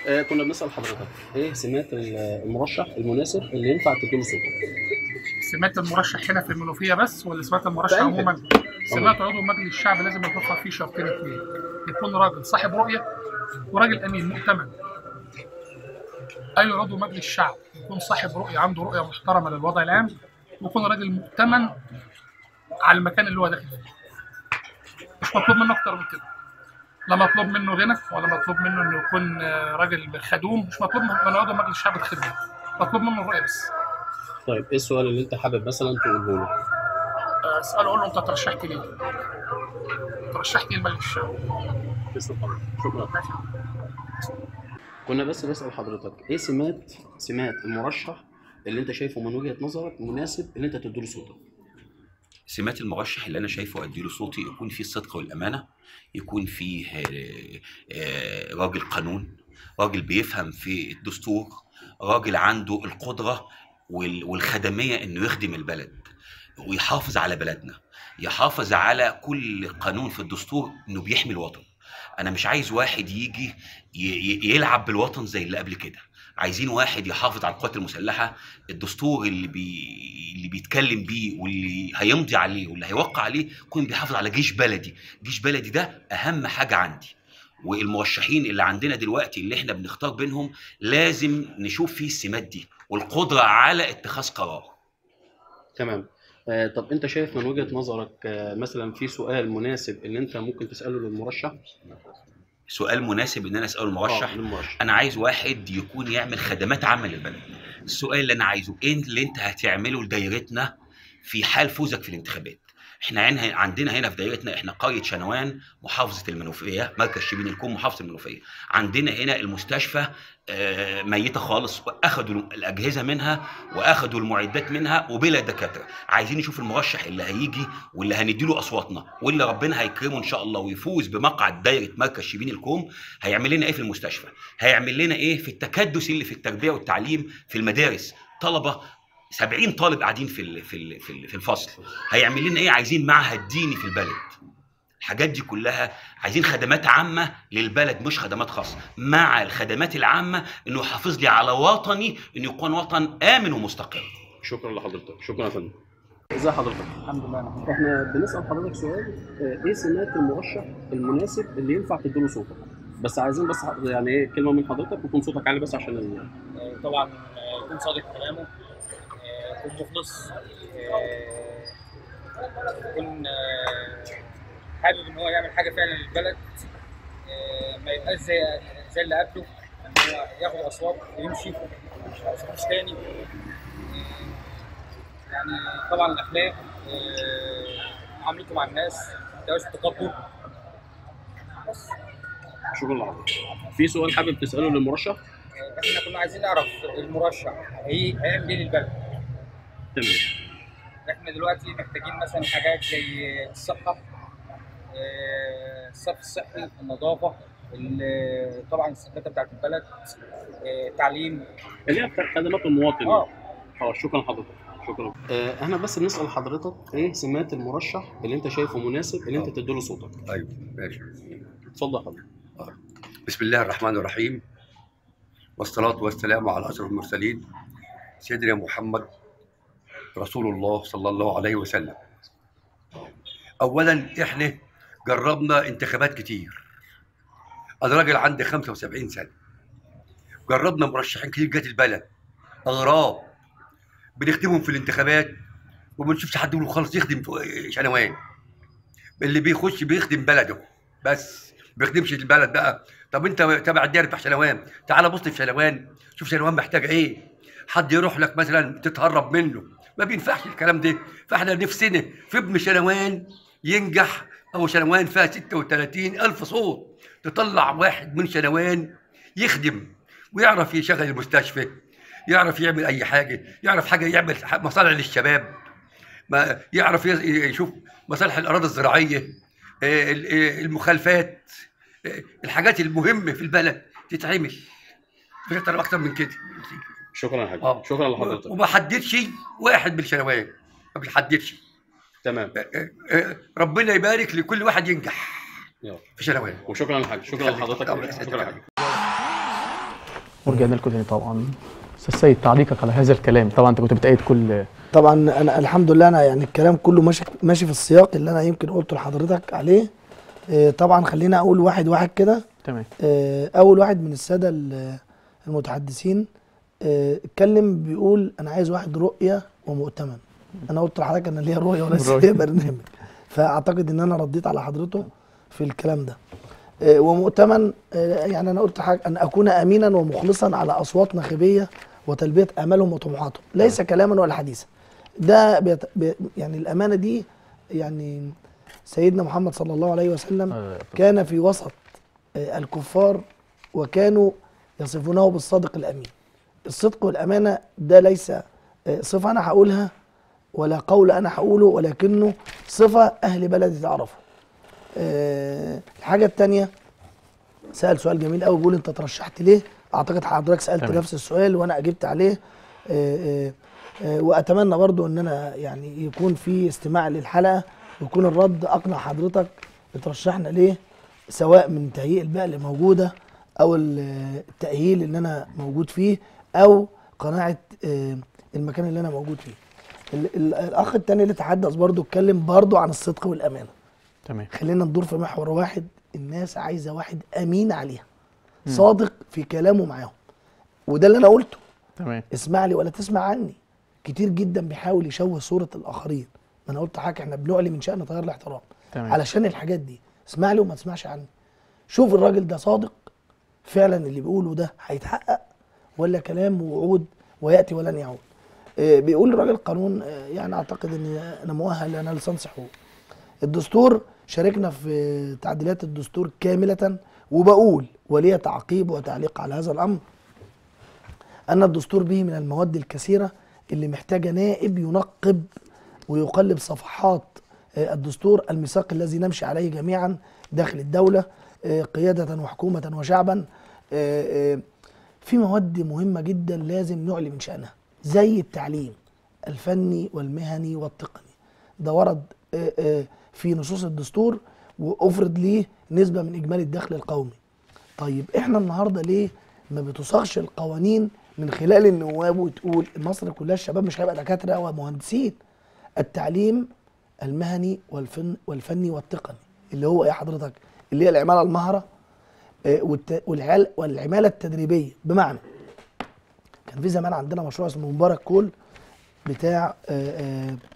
[SPEAKER 1] آه كنا بنسال حضرتك ايه سمات المرشح المناسب اللي ينفع تديله صوتك؟
[SPEAKER 3] سمات المرشح هنا في المنوفيه بس ولا سمات المرشح عموما؟ سمات عضو مجلس الشعب لازم يتوفر فيه شرطين اثنين، يكون راجل صاحب رؤيه وراجل امين مؤتمن. اي عضو مجلس الشعب يكون صاحب رؤيه، عنده رؤيه محترمه للوضع العام، ويكون راجل مؤتمن على المكان اللي هو داخل فيه. مش مطلوب منه اكتر من كده. لا مطلوب منه غنى ولا مطلوب منه انه يكون راجل خدوم، مش مطلوب من عضو مجلس الشعب الخدمه، مطلوب منه الرؤيه بس.
[SPEAKER 1] طيب ايه السؤال اللي انت حابب مثلا تقوله له؟
[SPEAKER 3] اساله اقول له انت ترشحت ليه؟ ترشحت ليه لمجلس الشعب؟
[SPEAKER 1] شكرا. كنا بس بسال حضرتك ايه سمات سمات المرشح اللي انت شايفه من وجهه نظرك مناسب ان انت تديله صوتك؟
[SPEAKER 4] سمات المرشح اللي انا شايفه اديله صوتي يكون فيه الصدق والامانه، يكون فيه راجل قانون، راجل بيفهم في الدستور، راجل عنده القدره والخدميه انه يخدم البلد ويحافظ على بلدنا، يحافظ على كل قانون في الدستور انه بيحمي الوطن. انا مش عايز واحد يجي يلعب بالوطن زي اللي قبل كده، عايزين واحد يحافظ على القوات المسلحه، الدستور اللي بي... اللي بيتكلم بيه واللي هيمضي عليه واللي هيوقع عليه يكون بيحافظ على جيش بلدي، جيش بلدي ده اهم حاجه عندي. والمرشحين اللي عندنا دلوقتي اللي احنا بنختار بينهم لازم نشوف فيه السمات دي والقدره على اتخاذ قرار.
[SPEAKER 1] تمام. آه طب انت شايف من وجهه نظرك آه مثلا في سؤال مناسب اللي انت ممكن تساله للمرشح؟
[SPEAKER 4] سؤال مناسب ان انا اساله المرشح؟ المرشح انا عايز واحد يكون يعمل خدمات عامه للبلد. السؤال اللي انا عايزه ايه اللي انت هتعمله لدايرتنا في حال فوزك في الانتخابات؟ احنا عندنا هنا في دايرتنا احنا قريه شنوان محافظه المنوفيه، مركز شبين الكوم محافظه المنوفيه، عندنا هنا المستشفى آه ميته خالص، واخدوا الاجهزه منها واخدوا المعدات منها وبلا دكاتره. عايزين نشوف المرشح اللي هيجي واللي هنديله اصواتنا واللي ربنا هيكرمه ان شاء الله ويفوز بمقعد دايره مركز شبين الكوم، هيعمل لنا ايه في المستشفى؟ هيعمل لنا ايه في التكدس اللي في التربيه والتعليم في المدارس؟ طلبه سبعين طالب قاعدين في في في الفصل، هيعمل لنا ايه؟ عايزين معهد ديني في البلد. الحاجات دي كلها عايزين خدمات عامه للبلد مش خدمات خاصه، مع الخدمات العامه انه يحافظ لي على وطني، انه يكون وطن امن ومستقر.
[SPEAKER 1] شكرا لحضرتك. شكرا يا فندم. ازي حضرتك؟
[SPEAKER 3] الحمد لله.
[SPEAKER 1] احنا بنسال حضرتك سؤال ايه سمات المرشح المناسب اللي ينفع تديله صوتك؟ بس عايزين بس يعني ايه كلمه من حضرتك ويكون صوتك عالي بس عشان ال...
[SPEAKER 3] طبعا يكون صادق كلامه، يكون مخلص، يكون حابب ان هو يعمل حاجه فعلا للبلد، ما يبقاش زي زي اللي قبله ان هو ياخد اصوات ويمشي مش تاني. يعني طبعا الاخلاق، معاملته مع الناس، ما التكبر بس.
[SPEAKER 1] شكرا لحضرتك. في سؤال حابب تساله للمرشح؟
[SPEAKER 3] احنا كنا عايزين نعرف المرشح هيعمل ايه للبلد.
[SPEAKER 1] تمام.
[SPEAKER 3] احنا دلوقتي محتاجين مثلا حاجات زي الصحه، الصرف الصحي، النظافه، طبعا السكاتة بتاعت البلد، التعليم
[SPEAKER 1] اللي هي خدمات المواطن.
[SPEAKER 3] اه
[SPEAKER 1] اه شكرا لحضرتك. شكرا. آه احنا بس بنسال حضرتك ايه سمات المرشح اللي انت شايفه مناسب اللي انت تديله صوتك؟
[SPEAKER 5] ايوه ماشي.
[SPEAKER 1] اتفضل حضرتك.
[SPEAKER 5] آه. بسم الله الرحمن الرحيم، والصلاة والسلام على أشرف المرسلين سيدنا محمد رسول الله صلى الله عليه وسلم. أولا إحنا جربنا انتخابات كتير، أنا راجل عندي خمسة وسبعين سنة، جربنا مرشحين كتير جات البلد أغراب بنخدمهم في الانتخابات وما بنشوفش حد يقول خالص يخدم شنوان. اللي بيخش بيخدم بلده بس ما بيخدمش البلد بقى. طب انت تابع الدايره بتاع شنوان، تعال بص في شنوان شوف شنوان محتاج ايه. حد يروح لك مثلا تتهرب منه، ما بينفعش الكلام ده. فاحنا نفسنا في ابن شنوان ينجح، او شنوان فيها ستة وثلاثين ألف صوت، تطلع واحد من شنوان يخدم ويعرف يشغل المستشفى، يعرف يعمل اي حاجه، يعرف حاجه يعمل مصالح للشباب، ما يعرف يشوف مصالح الاراضي الزراعيه، المخالفات، الحاجات المهمه في البلد تتعمل. مش اكتر اكتر من كده.
[SPEAKER 1] شكرا يا حاج. آه. شكرا لحضرتك.
[SPEAKER 5] وما حددش واحد بالشنوان، ما بيحددش.
[SPEAKER 1] تمام.
[SPEAKER 5] ربنا يبارك لكل واحد ينجح
[SPEAKER 1] يلا
[SPEAKER 5] في شنوان.
[SPEAKER 1] وشكرا لحضرتك. شكرا لحضرتك. شكرا يا حاج. ورجعنا لكم تاني طبعا. استاذ سيد، تعليقك على هذا الكلام. طبعا انت كنت بتأيد كل
[SPEAKER 2] طبعا انا الحمد لله انا يعني الكلام كله ماشي ماشي في السياق اللي انا يمكن قلته لحضرتك عليه. آه طبعا خلينا اقول واحد واحد كده.
[SPEAKER 1] تمام.
[SPEAKER 2] آه اول واحد من الساده المتحدثين آه اتكلم بيقول انا عايز واحد رؤيه ومؤتمن. انا قلت لحضرتك انا ليا رؤيه وليس ليا برنامج، فاعتقد ان انا رديت على حضرته في الكلام ده. آه ومؤتمن آه يعني انا قلت حاجه ان اكون امينا ومخلصا على اصوات ناخبيه وتلبيه امالهم وطموحاتهم، ليس كلاما ولا حديثا. ده بيت... بي... يعني الامانه دي يعني سيدنا محمد صلى الله عليه وسلم كان في وسط آه الكفار وكانوا يصفونه بالصادق الامين. الصدق والامانه ده ليس آه صفه انا هقولها ولا قول انا هقوله، ولكنه صفه اهل بلدي تعرفه. أه الحاجه الثانيه سال سؤال جميل قوي، بيقول انت ترشحت ليه؟ اعتقد حضرتك سالت
[SPEAKER 1] تمام.
[SPEAKER 2] نفس السؤال وانا اجبت عليه. أه أه واتمنى برضو ان انا يعني يكون في استماع للحلقه ويكون الرد اقنع حضرتك بترشحنا ليه، سواء من تهيئ البيئه اللي موجوده او التاهيل اللي انا موجود فيه او قناعه أه المكان اللي انا موجود فيه. الاخ الثاني اللي تحدث برضو اتكلم برضو عن الصدق والامانه.
[SPEAKER 1] تمام.
[SPEAKER 2] خلينا ندور في محور واحد، الناس عايزه واحد امين عليها، م. صادق في كلامه معاهم، وده اللي انا قلته.
[SPEAKER 1] تمام.
[SPEAKER 2] اسمع لي ولا تسمع عني. كتير جدا بيحاول يشوه صوره الاخرين. ما انا قلت حاجه، احنا بنعلي من شان تيار الاحترام.
[SPEAKER 1] تمام.
[SPEAKER 2] علشان الحاجات دي اسمع لي وما تسمعش عني. شوف الراجل ده صادق فعلا اللي بيقوله ده هيتحقق ولا كلام ووعود وياتي ولن يعود. بيقول الراجل القانون يعني اعتقد ان انا مؤهل انا لسانس حقوق. الدستور شاركنا في تعديلات الدستور كامله، وبقول ولي تعقيب وتعليق على هذا الامر ان الدستور به من المواد الكثيره اللي محتاجه نائب ينقب ويقلب صفحات الدستور، الميثاق الذي نمشي عليه جميعا داخل الدوله قياده وحكومه وشعبا. في مواد مهمه جدا لازم نعلي من شانها، زي التعليم الفني والمهني والتقني. ده ورد في نصوص الدستور وافرض ليه نسبه من اجمالي الدخل القومي. طيب احنا النهارده ليه ما بتصاغش القوانين من خلال النواب وتقول مصر كلها الشباب مش هيبقى دكاتره ومهندسين؟ التعليم المهني والفن والفني والتقني اللي هو ايه حضرتك؟ اللي هي العماله المهره والعماله التدريبيه. بمعنى كان في زمان عندنا مشروع اسمه مبارك كول بتاع آآ آآ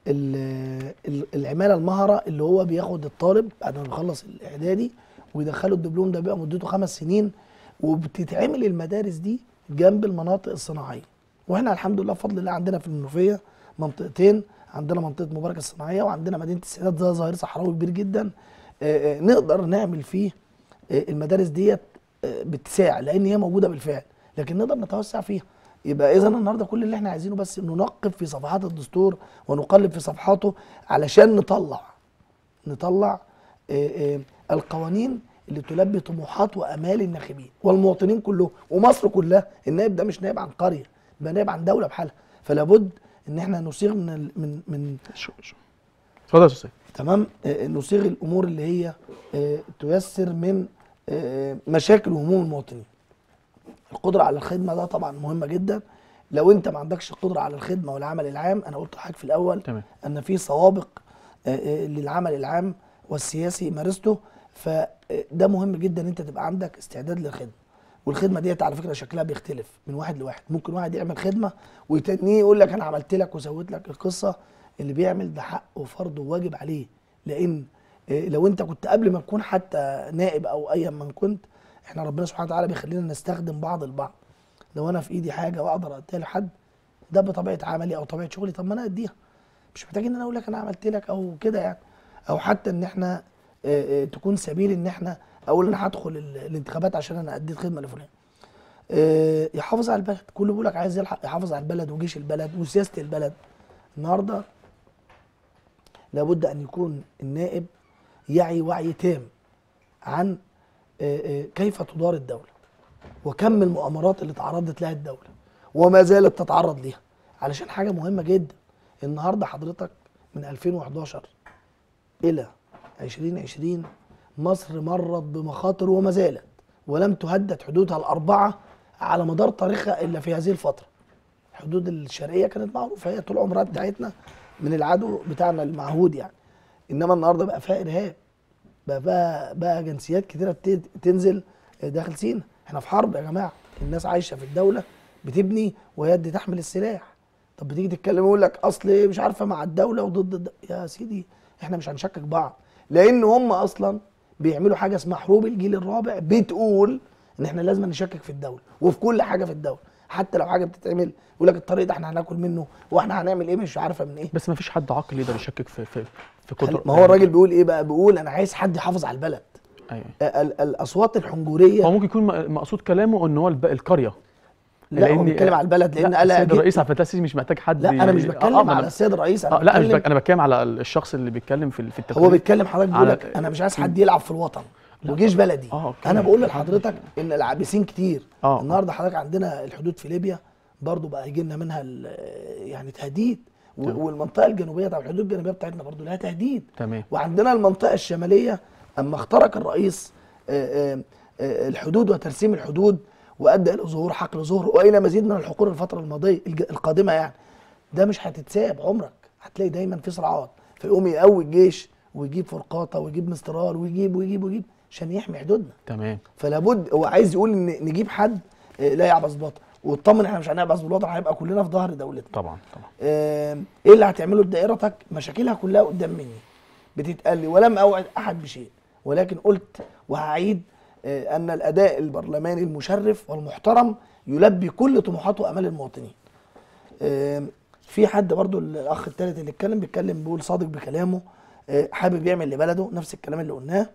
[SPEAKER 2] العماله المهره، اللي هو بياخد الطالب بعد ما بيخلص الاعدادي ويدخله الدبلوم، ده بيبقى مدته خمس سنين، وبتتعمل المدارس دي جنب المناطق الصناعيه. واحنا الحمد لله بفضل الله عندنا في المنوفيه منطقتين، عندنا منطقه مبارك الصناعيه وعندنا مدينه السادات، ده ظاهر صحراوي كبير جدا آآ نقدر نعمل فيه المدارس ديت باتساع لان هي موجوده بالفعل، لكن نقدر نتوسع فيها. يبقى اذا النهارده كل اللي احنا عايزينه بس ننقب في صفحات الدستور ونقلب في صفحاته علشان نطلع نطلع آآ آآ القوانين اللي تلبي طموحات وامال الناخبين والمواطنين كلهم ومصر كلها. النائب ده مش نائب عن قريه، ده نائب عن دوله بحالها، فلا بد ان احنا نصيغ من ال من من
[SPEAKER 1] اتفضل يا استاذ.
[SPEAKER 2] تمام. نصيغ الامور اللي هي تيسر من مشاكل وهموم المواطنين. القدره على الخدمه ده طبعا مهمه جدا. لو انت ما عندكش القدره على الخدمه والعمل العام، انا قلت لحضرتك في الاول
[SPEAKER 1] تمام.
[SPEAKER 2] ان في سوابق للعمل العام والسياسي مارسته، فده مهم جدا ان انت تبقى عندك استعداد للخدمه. والخدمه ديت على فكره شكلها بيختلف من واحد لواحد. ممكن واحد يعمل خدمه ويتنيه يقول لك انا عملت لك وسويت لك. القصه اللي بيعمل ده حق وفرض وواجب عليه، لان لو انت كنت قبل ما تكون حتى نائب او ايا من كنت، احنا ربنا سبحانه وتعالى بيخلينا نستخدم بعض البعض. لو انا في ايدي حاجه واقدر اديها لحد، ده بطبيعه عملي او طبيعه شغلي، طب ما انا اديها، مش محتاج ان انا اقول لك انا عملت لك او كده يعني. او حتى ان احنا اه اه تكون سبيل ان احنا اقول انا هدخل الانتخابات عشان انا اديت خدمه لفلان. اه يحافظ على البلد، كله بيقول لك عايز يلحق يحافظ على البلد وجيش البلد وسياسه البلد. النهارده لابد ان يكون النائب يعي وعي تام عن كيف تدار الدولة وكم المؤامرات اللي تعرضت لها الدولة وما زالت تتعرض لها، علشان حاجة مهمة جدا. النهاردة حضرتك من ألفين وحداشر إلى ألفين وعشرين مصر مرت بمخاطر وما زالت ولم تهدد حدودها الأربعة على مدار تاريخها الا في هذه الفتره. الحدود الشرقيه كانت معروفه، هي طول عمرها بتاعتنا من العدو بتاعنا المعهود يعني. انما النهارده بقى فيها ارهاب، بقى بقى, بقى جنسيات كتيره تنزل داخل سينا. احنا في حرب يا جماعه، الناس عايشه في الدوله بتبني ويد تحمل السلاح. طب بتيجي تتكلم يقول لك اصل مش عارفه مع الدوله وضد الدولة. يا سيدي احنا مش هنشكك بعض، لان هم اصلا بيعملوا حاجه اسمها حروب الجيل الرابع، بتقول ان احنا لازم نشكك في الدوله وفي كل حاجه في الدوله، حتى لو حاجه بتتعمل يقول لك الطريق ده احنا هناكل منه واحنا هنعمل ايه مش عارفه من ايه.
[SPEAKER 1] بس ما فيش حد عاقل يقدر يشكك في في في قدره.
[SPEAKER 2] ما هو الراجل بيقول ايه بقى؟ بيقول انا عايز حد يحافظ على البلد.
[SPEAKER 1] ايوه.
[SPEAKER 2] الاصوات الحنجوريه
[SPEAKER 1] هو ممكن يكون مقصود كلامه ان هو القريه.
[SPEAKER 2] لا هو بيتكلم على البلد، لان
[SPEAKER 1] قال السيد الرئيس عبد الفتاح السيسي مش محتاج حد.
[SPEAKER 2] لا انا مش بتكلم آه على السيد الرئيس، انا
[SPEAKER 1] آه لا
[SPEAKER 2] بتكلم
[SPEAKER 1] انا بتكلم على الشخص اللي بيتكلم في في التقرير.
[SPEAKER 2] هو بيتكلم حضرتك بيقول لك انا مش عايز حد يلعب في الوطن وجيش بلدي.
[SPEAKER 1] آه
[SPEAKER 2] انا بقول لحضرتك ان العابسين كتير.
[SPEAKER 1] آه.
[SPEAKER 2] النهارده حضرتك عندنا الحدود في ليبيا برضو بقى يجي لنا منها يعني تهديد، والمنطقه الجنوبيه بتاع الحدود الجنوبيه بتاعتنا برضو لها تهديد.
[SPEAKER 1] تمام.
[SPEAKER 2] وعندنا المنطقه الشماليه اما اخترق الرئيس الحدود وترسيم الحدود وادى الى ظهور حقل ظهر والى مزيد من الحقول الفتره الماضيه القادمه يعني. ده مش هتتساب عمرك، هتلاقي دايما في صراعات، فيقوم يقوي الجيش ويجيب فرقاطه ويجيب مسترال ويجيب ويجيب ويجيب عشان يحمي حدودنا.
[SPEAKER 1] تمام.
[SPEAKER 2] فلا بد هو عايز يقول ان نجيب حد لا يعبث بالوطن، واطمن احنا مش هنعبث بالوطن، هنبقى كلنا في ظهر دولتنا.
[SPEAKER 1] طبعا طبعا.
[SPEAKER 2] اه ايه اللي هتعمله لدائرتك؟ مشاكلها كلها قدام مني بتتقال لي، ولم اوعد احد بشيء، ولكن قلت وهعيد اه ان الاداء البرلماني المشرف والمحترم يلبي كل طموحات وامال المواطنين. اه في حد برضو الاخ الثالث اللي اتكلم بيتكلم بيقول صادق بكلامه، اه حابب يعمل لبلده نفس الكلام اللي قلناه،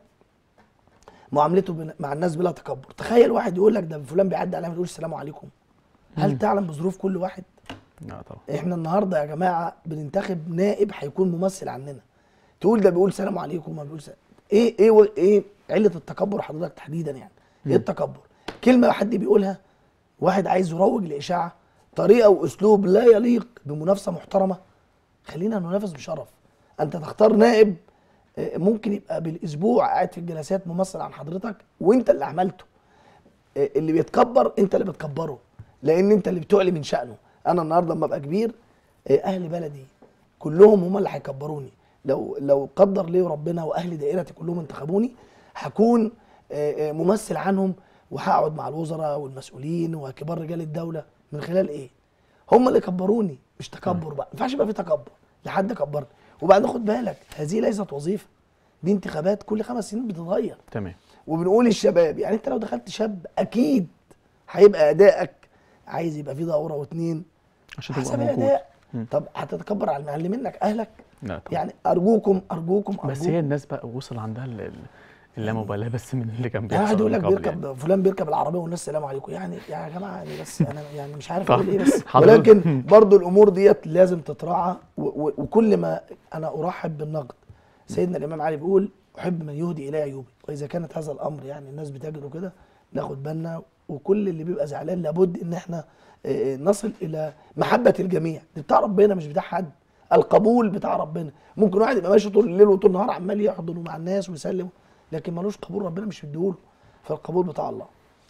[SPEAKER 2] معاملته مع الناس بلا تكبر. تخيل واحد يقول لك ده فلان بيعدي عليا ما يقولش السلام عليكم. هل تعلم بظروف كل واحد؟
[SPEAKER 1] لا طبعا.
[SPEAKER 2] احنا النهارده يا جماعه بننتخب نائب هيكون ممثل عننا، تقول ده بيقول سلام عليكم ما بيقول سلام. ايه ايه ايه عله التكبر حضرتك تحديدا يعني؟ ايه التكبر؟ كلمه حد بيقولها، واحد عايز يروج لاشاعه، طريقه واسلوب لا يليق بمنافسه محترمه. خلينا ننافس بشرف. انت تختار نائب ممكن يبقى بالاسبوع قاعد في الجلسات ممثل عن حضرتك وانت اللي عملته. اللي بيتكبر انت اللي بتكبره، لان انت اللي بتعلي من شأنه. انا النهارده لما ابقى كبير اهل بلدي كلهم هم اللي هيكبروني. لو لو قدر لي ربنا واهل دائرتي كلهم انتخبوني هكون ممثل عنهم، وهقعد مع الوزراء والمسؤولين وكبار رجال الدوله من خلال ايه؟ هم اللي كبروني، مش تكبر بقى. ما ينفعش يبقى في تكبر لحد كبرني. وبعدين خد بالك هذه ليست وظيفه، دي انتخابات كل خمس سنين بتتغير.
[SPEAKER 1] تمام.
[SPEAKER 2] وبنقول الشباب، يعني انت لو دخلت شاب اكيد هيبقى ادائك عايز يبقى في دوره واثنين
[SPEAKER 1] عشان تبقى
[SPEAKER 2] حسب
[SPEAKER 1] موجود.
[SPEAKER 2] الاداء.
[SPEAKER 1] مم.
[SPEAKER 2] طب هتتكبر على المعلم منك اهلك؟
[SPEAKER 1] لا طبعا.
[SPEAKER 2] يعني ارجوكم ارجوكم ارجوكم.
[SPEAKER 1] بس هي الناس بقى وصل عندها ال- ال- اللامبالاه بس من اللي كان
[SPEAKER 2] يعني
[SPEAKER 1] بيحصل
[SPEAKER 2] واحد يقول
[SPEAKER 1] من
[SPEAKER 2] لك
[SPEAKER 1] قبل
[SPEAKER 2] بيركب
[SPEAKER 1] يعني.
[SPEAKER 2] فلان بيركب العربيه والناس السلام عليكم، يعني يا جماعه يعني بس انا يعني مش عارف
[SPEAKER 1] صح.
[SPEAKER 2] اقول ايه بس.
[SPEAKER 1] حضرتك-
[SPEAKER 2] ولكن برضو الامور ديت لازم تتراعى، و- و- وكل ما انا ارحب بالنقد. سيدنا الامام علي بيقول احب من يهدي الي عيوبي، واذا كانت هذا الامر يعني الناس بتجده كده ناخد بالنا، وكل اللي بيبقى زعلان لابد ان احنا آه، نصل الى محبه الجميع. دي بتاع ربنا مش بتاع حد. القبول بتاع ربنا. ممكن واحد يبقى ماشي طول الليل وطول النهار عمال يحضن مع الناس ويسلم، لكن ملوش قبول، ربنا مش مديهوله. فالقبول بتاع الله.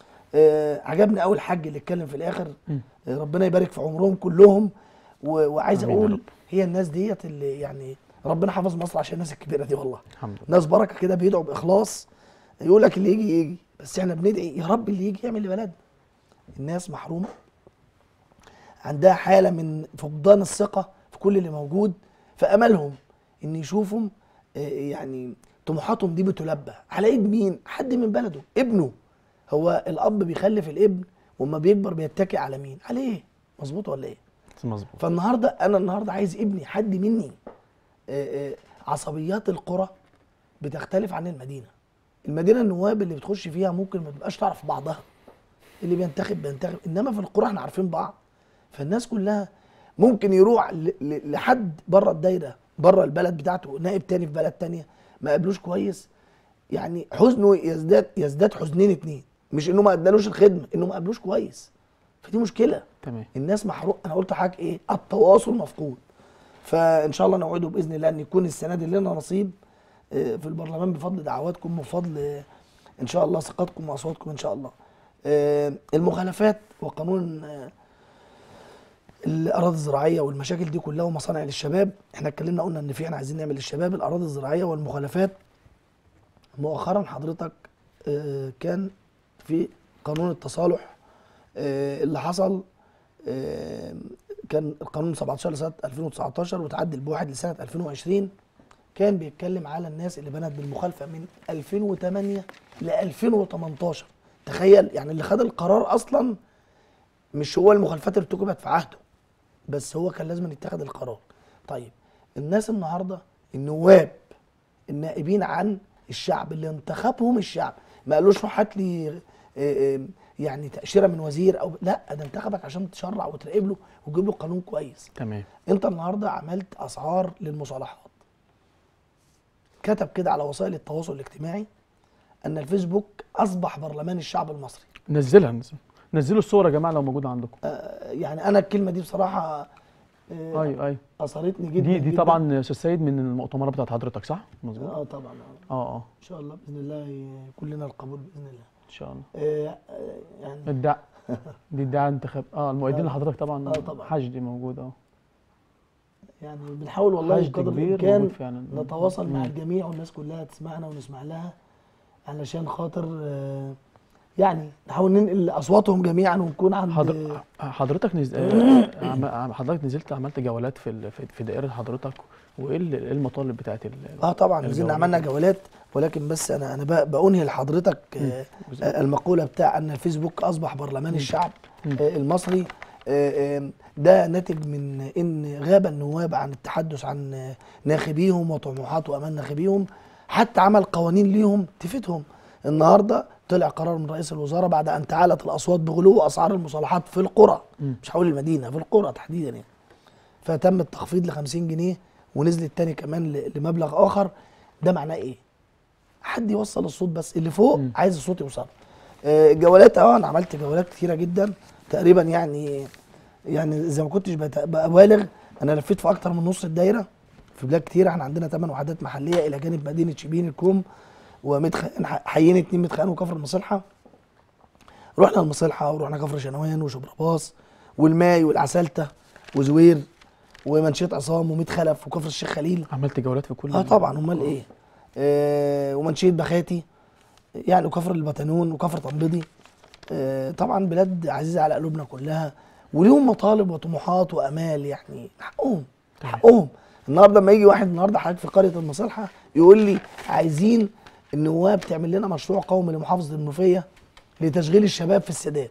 [SPEAKER 2] آه عجبني قوي الحاج اللي اتكلم في الاخر، آه ربنا يبارك في عمرهم كلهم. و- وعايز
[SPEAKER 1] آمين يا
[SPEAKER 2] اقول
[SPEAKER 1] رب.
[SPEAKER 2] هي الناس ديت اللي يعني ربنا حفظ مصر عشان الناس الكبيره دي والله.
[SPEAKER 1] الحمد لله.
[SPEAKER 2] ناس بركه كده بيدعوا باخلاص، يقول لك اللي يجي يجي، بس احنا بندعي يا رب اللي يجي يعمل لبلدنا. الناس محرومه، عندها حاله من فقدان الثقه في كل اللي موجود، فاملهم ان يشوفهم آه، يعني طموحاتهم دي بتلبى على ايد مين؟ حد من بلده، ابنه. هو الاب بيخلف الابن وما بيكبر بيتكئ على مين؟ عليه. مظبوط ولا ايه؟
[SPEAKER 1] مظبوط.
[SPEAKER 2] فالنهارده انا النهارده عايز ابني حد مني. آه، آه، عصبيات القرى بتختلف عن المدينه. المدينه النواب اللي بتخش فيها ممكن ما تبقاش تعرف بعضها، اللي بينتخب بينتخب، انما في القرى احنا عارفين بعض. فالناس كلها ممكن يروح ل- ل- لحد بره الدايره، بره البلد بتاعته، نائب تاني في بلد تانيه ما قابلوش كويس، يعني حزنه يزداد يزداد حزنين اتنين، مش انه ما ادالوش الخدمه، انه ما قابلوش كويس. فدي مشكله.
[SPEAKER 1] تمام.
[SPEAKER 2] الناس محروق. انا قلت حاجه ايه؟ التواصل مفقود. فان شاء الله نوعده باذن الله ان يكون السنه دي لنا نصيب آه، في البرلمان بفضل دعواتكم وبفضل آه، ان شاء الله ثقتكم واصواتكم ان شاء الله. آه المخالفات وقانون آه الاراضي الزراعيه والمشاكل دي كلها ومصانع للشباب، احنا اتكلمنا قلنا ان في احنا عايزين نعمل للشباب الاراضي الزراعيه والمخالفات. مؤخرا حضرتك آه كان في قانون التصالح آه اللي حصل، آه كان القانون سبعتاشر لسنه ألفين وتسعتاشر وتعدل بواحد لسنه ألفين وعشرين، كان بيتكلم على الناس اللي بنت بالمخالفه من ألفين وتمانية ل ألفين وتمنتاشر. تخيل يعني اللي خد القرار اصلا مش هو المخالفات اللي ارتكبت في عهده، بس هو كان لازم يتخذ القرار. طيب الناس النهارده النواب النائبين عن الشعب اللي انتخبهم الشعب ما قالوش روح هات لي يعني تاشيره من وزير او لا، ده انتخبك عشان تشرع وتراقب له وتجيب له قانون كويس.
[SPEAKER 1] تمام.
[SPEAKER 2] انت النهارده عملت اسعار للمصالحات، كتب كده على وسائل التواصل الاجتماعي ان الفيسبوك اصبح برلمان الشعب المصري.
[SPEAKER 1] نزلها نزل. نزلوا الصوره يا جماعه لو موجوده عندكم.
[SPEAKER 2] آه يعني انا الكلمه دي بصراحه
[SPEAKER 1] آه ايوه ايوه
[SPEAKER 2] اثرتني جدا.
[SPEAKER 1] دي دي
[SPEAKER 2] جداً.
[SPEAKER 1] طبعا استاذ سيد من المؤتمرات بتاعت حضرتك صح؟ مظبوط.
[SPEAKER 2] اه طبعا اه
[SPEAKER 1] اه اه
[SPEAKER 2] ان شاء الله باذن الله كلنا القبول باذن الله
[SPEAKER 1] ان شاء الله.
[SPEAKER 2] آه يعني
[SPEAKER 1] ادعاء دي ادعاء انتخاب اه المؤيدين
[SPEAKER 2] آه.
[SPEAKER 1] لحضرتك طبعا.
[SPEAKER 2] آه طبعا.
[SPEAKER 1] حشد موجود اه
[SPEAKER 2] يعني بنحاول والله
[SPEAKER 1] حشد
[SPEAKER 2] بقدر
[SPEAKER 1] كبير
[SPEAKER 2] الامكان
[SPEAKER 1] موجود فعلا.
[SPEAKER 2] نتواصل مع
[SPEAKER 1] مم.
[SPEAKER 2] الجميع والناس كلها تسمعنا ونسمع لها علشان خاطر آه يعني نحاول ننقل اصواتهم جميعا ونكون عند
[SPEAKER 1] حضر... حضرتك نز... آه، عم- حضرتك نزلت عملت جولات في ال... في في دائره حضرتك، وايه ال- إيه المطالب بتاعت ال...
[SPEAKER 2] اه طبعا نزلنا
[SPEAKER 1] الجولات
[SPEAKER 2] عملنا
[SPEAKER 1] دي؟
[SPEAKER 2] جولات، ولكن بس انا انا ب- بأنهي لحضرتك آه
[SPEAKER 1] بالظبط.
[SPEAKER 2] آه المقوله بتاع ان الفيسبوك اصبح برلمان الشعب
[SPEAKER 1] مم.
[SPEAKER 2] آه المصري. آه آه ده ناتج من ان غاب النواب عن التحدث عن آه، ناخبيهم وطموحات وامال ناخبيهم، حتى عمل قوانين ليهم تفيدهم. النهارده طلع قرار من رئيس الوزراء بعد ان تعالت الاصوات بغلو اسعار المصالحات في القرى،
[SPEAKER 1] مم.
[SPEAKER 2] مش هقول المدينه، في القرى تحديدا يعني. فتم التخفيض ل خمسين جنيه ونزل التاني كمان ل- لمبلغ اخر. ده معناه ايه؟ حد يوصل الصوت، بس اللي فوق
[SPEAKER 1] مم.
[SPEAKER 2] عايز الصوت يوصل. آه، جولات اه انا عملت جولات كتيره جدا تقريبا، يعني يعني زي ما كنتش بت- ببالغ، انا لفيت في اكتر من نص الدايره في بلاد كتيره. احنا عندنا ثمان وحدات محليه الى جانب مدينه شبين الكوم ومدخل حيين اتنين مدخان وكفر المصلحه. رحنا المصلحه ورحنا كفر شنوان وشبرباص والماي والعسالته وزوير ومنشيه عصام وميت خلف وكفر الشيخ خليل.
[SPEAKER 1] عملت جولات في كل
[SPEAKER 2] اه طبعا امال ايه. آه ومنشيه بخاتي يعني وكفر البتنون وكفر طنبدي. آه طبعا بلاد عزيزه على قلوبنا كلها وليهم مطالب وطموحات وامال، يعني حقهم حقهم. النهارده لما يجي واحد النهارده حضرتك في قريه المصالحه يقول لي عايزين النواب تعمل لنا مشروع قومي لمحافظه المنوفيه لتشغيل الشباب في السادات.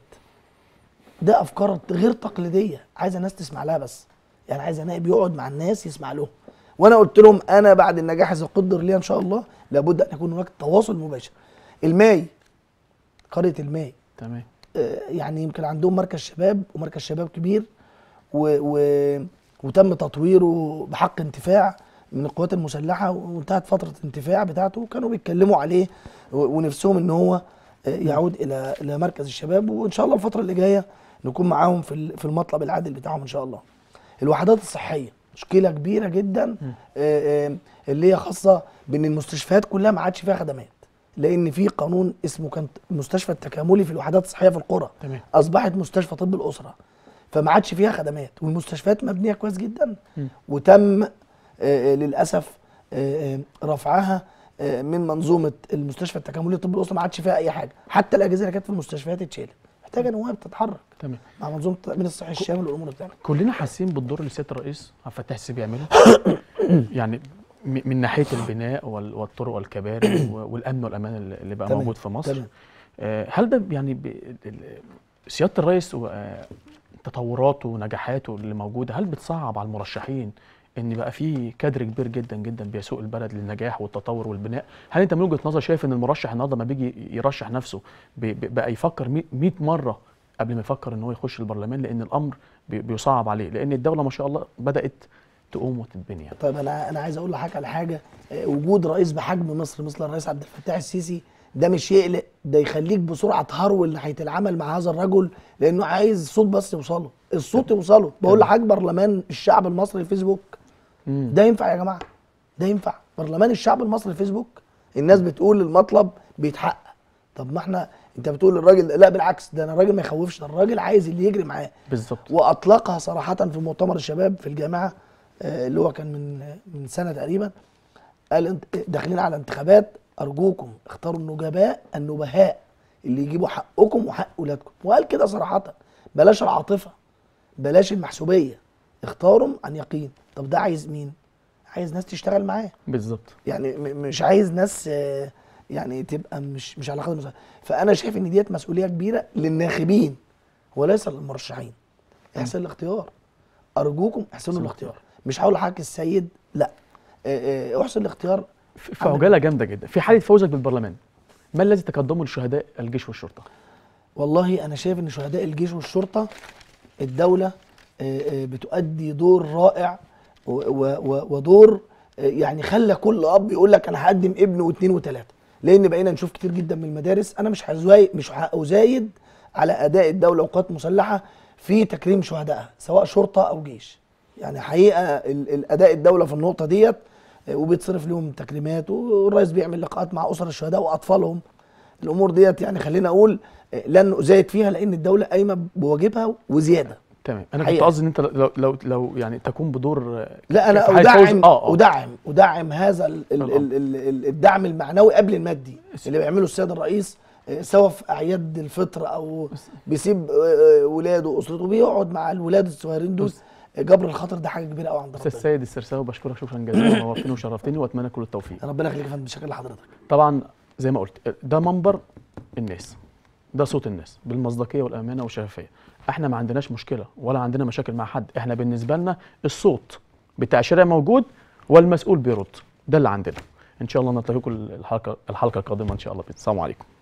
[SPEAKER 2] ده افكار غير تقليديه عايزه الناس تسمع لها، بس يعني عايزه نائب يقعد مع الناس يسمع لهم. وانا قلت لهم انا بعد النجاح اذا قدر لي ان شاء الله لابد ان يكون هناك تواصل مباشر. الماي، قريه الماي
[SPEAKER 1] تمام.
[SPEAKER 2] آه، يعني يمكن عندهم مركز شباب ومركز شباب كبير و و وتم تطويره بحق انتفاع من القوات المسلحه وانتهت فتره الانتفاع بتاعته، وكانوا بيتكلموا عليه و- ونفسهم ان هو آه، يعود الى الى مركز الشباب، وان شاء الله الفتره اللي جايه نكون معاهم في ال- في المطلب العادل بتاعهم ان شاء الله. الوحدات الصحيه مشكله كبيره جدا آه، آه، اللي هي خاصه بان المستشفيات كلها ما عادش فيها خدمات، لان في قانون اسمه كان المستشفى التكاملي في الوحدات الصحيه في القرى،
[SPEAKER 1] تمام.
[SPEAKER 2] اصبحت مستشفى طب الاسره، فما عادش فيها خدمات، والمستشفيات مبنيه كويس جدا
[SPEAKER 1] م.
[SPEAKER 2] وتم آه، آه، للاسف آه، آه، رفعها آه، من منظومه المستشفى التكاملي لطب الاسره، ما عادش فيها اي حاجه، حتى الاجهزه اللي كانت في المستشفيات اتشالت. محتاجه نواب تتحرك
[SPEAKER 1] تمام.
[SPEAKER 2] مع منظومه التامين الصحي الشامل والامور بتاعتها.
[SPEAKER 1] كلنا حاسين بالدور اللي سياده الرئيس عبد الفتاح السيسي بيعمله يعني م- من ناحيه البناء وال- والطرق والكباري و- والامن والامان اللي اللي بقى
[SPEAKER 2] تمام.
[SPEAKER 1] موجود في مصر.
[SPEAKER 2] تمام.
[SPEAKER 1] آه، هل ده يعني ب- ال- سياده الرئيس و- تطوراته ونجاحاته اللي موجوده هل بتصعب على المرشحين ان بقى في كادر كبير جدا جدا بيسوق البلد للنجاح والتطور والبناء؟ هل انت من وجهه نظر شايف ان المرشح النهارده لما بيجي يرشح نفسه بي- بي- بقى يفكر مية مره قبل ما يفكر ان هو يخش البرلمان، لان الامر بي- بيصعب عليه، لان الدوله ما شاء الله بدات تقوم وتتبني يعني.
[SPEAKER 2] طيب انا انا عايز اقول لحضرتك على حاجه، آه، وجود رئيس بحجم مصر مثل الرئيس عبد الفتاح السيسي ده مش يقلق، ده يخليك بسرعه تهرول ناحيه العمل مع هذا الرجل، لانه عايز الصوت بس يوصله، الصوت يوصله. بقول لحضرتك برلمان الشعب المصري الفيسبوك
[SPEAKER 1] مم.
[SPEAKER 2] ده ينفع يا جماعه؟ ده ينفع؟ برلمان الشعب المصري الفيسبوك الناس بتقول المطلب بيتحقق. طب ما احنا انت بتقول الراجل لا بالعكس، ده انا الراجل ما يخوفش، ده الراجل عايز اللي يجري معاه.
[SPEAKER 1] بالظبط.
[SPEAKER 2] واطلقها صراحه في مؤتمر الشباب في الجامعه آه، اللي هو كان من من سنه تقريبا. قال انت داخلين على انتخابات، ارجوكم اختاروا النجباء النبهاء اللي يجيبوا حقكم وحق اولادكم. وقال كده صراحه، بلاش العاطفه، بلاش المحسوبيه، اختاروا عن يقين. طب ده عايز مين؟ عايز ناس تشتغل معاه.
[SPEAKER 1] بالظبط.
[SPEAKER 2] يعني مش عايز ناس آه، يعني تبقى مش مش على قدر. فانا شايف ان ديت مسؤوليه كبيره للناخبين وليس للمرشحين. احسن الاختيار، ارجوكم احسنوا الاختيار. مش هقول لحضرتك السيد، لا، آه، آه، احسن الاختيار.
[SPEAKER 1] في عجاله جامده جدا، في حاله فوزك بالبرلمان ما الذي تقدمه لشهداء الجيش والشرطه؟
[SPEAKER 2] والله انا شايف ان شهداء الجيش والشرطه الدوله بتؤدي دور رائع ودور يعني خلى كل اب يقول لك انا هقدم ابن واثنين وثلاثه. لان بقينا نشوف كتير جدا من المدارس. انا مش هزايد مش هزايد على اداء الدوله والقوات المسلحه في تكريم شهدائها سواء شرطه او جيش. يعني حقيقه الاداء الدوله في النقطه ديت، وبيتصرف لهم تكريمات، والرئيس بيعمل لقاءات مع اسر الشهداء واطفالهم. الامور ديت يعني خلينا اقول لن ازايد فيها لان الدوله قايمه بواجبها وزياده.
[SPEAKER 1] تمام. انا كنت قصدي ان انت لو لو لو يعني تكون بدور.
[SPEAKER 2] لا انا ادعم آه آه. ادعم ادعم هذا ال ال ال ال الدعم المعنوي قبل المادي اللي بيعمله السيد الرئيس، سواء في اعياد الفطر او بيسيب ولاده واسرته بيقعد مع الولاد الصغيرين دول. جبر الخاطر ده حاجه كبيره قوي عند ربنا.
[SPEAKER 1] استاذ سيد السرساوي بشكرك شكرا جزيلا، نورتني وشرفتني واتمنى كل التوفيق.
[SPEAKER 2] ربنا يخليك يا فندم، شكرا لحضرتك.
[SPEAKER 1] طبعا زي ما قلت ده منبر الناس، ده صوت الناس بالمصداقيه والامانه والشفافيه. احنا ما عندناش مشكله ولا عندنا مشاكل مع حد، احنا بالنسبه لنا الصوت بتاع الشارع موجود والمسؤول بيرد، ده اللي عندنا. ان شاء الله نلتقيكم الحلقه الحلقه القادمه ان شاء الله. السلام عليكم.